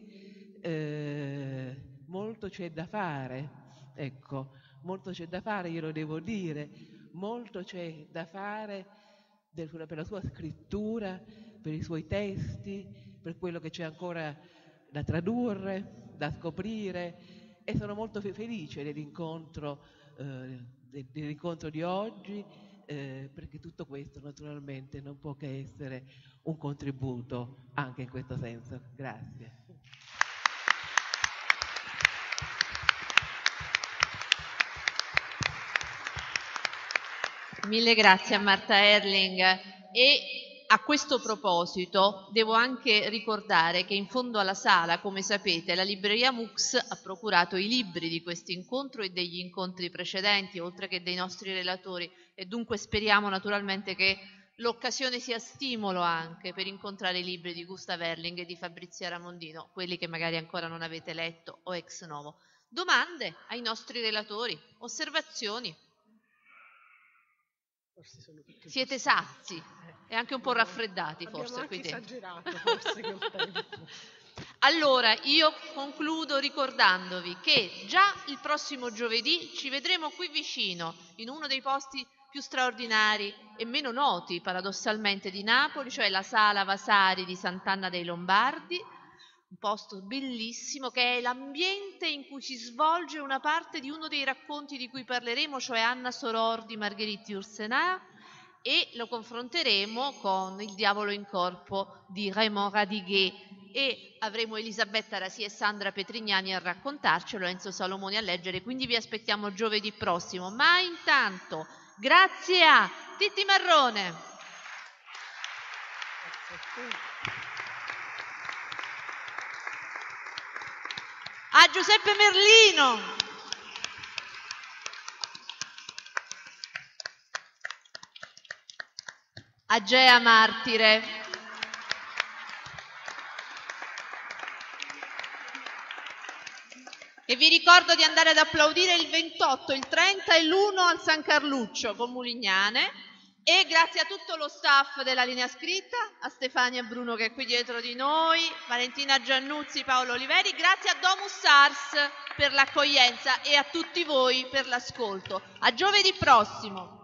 che molto c'è da fare, ecco, molto c'è da fare, io lo devo dire, molto c'è da fare per la sua scrittura, per i suoi testi, per quello che c'è ancora da tradurre, da scoprire, e sono molto felice dell'incontro di oggi, perché tutto questo naturalmente non può che essere un contributo anche in questo senso. Grazie. Mille grazie a Marta Erling. E a questo proposito devo anche ricordare che in fondo alla sala, come sapete, la libreria Mux ha procurato i libri di questo incontro e degli incontri precedenti, oltre che dei nostri relatori, e dunque speriamo naturalmente che l'occasione sia stimolo anche per incontrare i libri di Gustav Erling e di Fabrizio Ramondino, quelli che magari ancora non avete letto o ex novo. Domande ai nostri relatori? Osservazioni? Siete sazi e anche un po' raffreddati forse. Abbiamo qui anche dentro. esagerato forse col tempo. Allora io concludo ricordandovi che già il prossimo giovedì ci vedremo qui vicino, in uno dei posti più straordinari e meno noti paradossalmente di Napoli, cioè la Sala Vasari di Sant'Anna dei Lombardi, un posto bellissimo che è l'ambiente in cui si svolge una parte di uno dei racconti di cui parleremo, cioè Anna Soror di Marguerite Yourcenar, e lo confronteremo con Il diavolo in corpo di Raymond Radiguet, e avremo Elisabetta Rasi e Sandra Petrignani a raccontarcelo, Enzo Salomoni a leggere, quindi vi aspettiamo giovedì prossimo. Ma intanto grazie a Titti Marrone, a Giuseppe Merlino, a Gea Martire, e vi ricordo di andare ad applaudire il 28, il 30 e l'1 al San Carluccio con Mulignane. E grazie a tutto lo staff della Linea Scritta, a Stefania e Bruno che è qui dietro di noi, Valentina Giannuzzi, Paolo Oliveri, grazie a Domus Ars per l'accoglienza e a tutti voi per l'ascolto. A giovedì prossimo!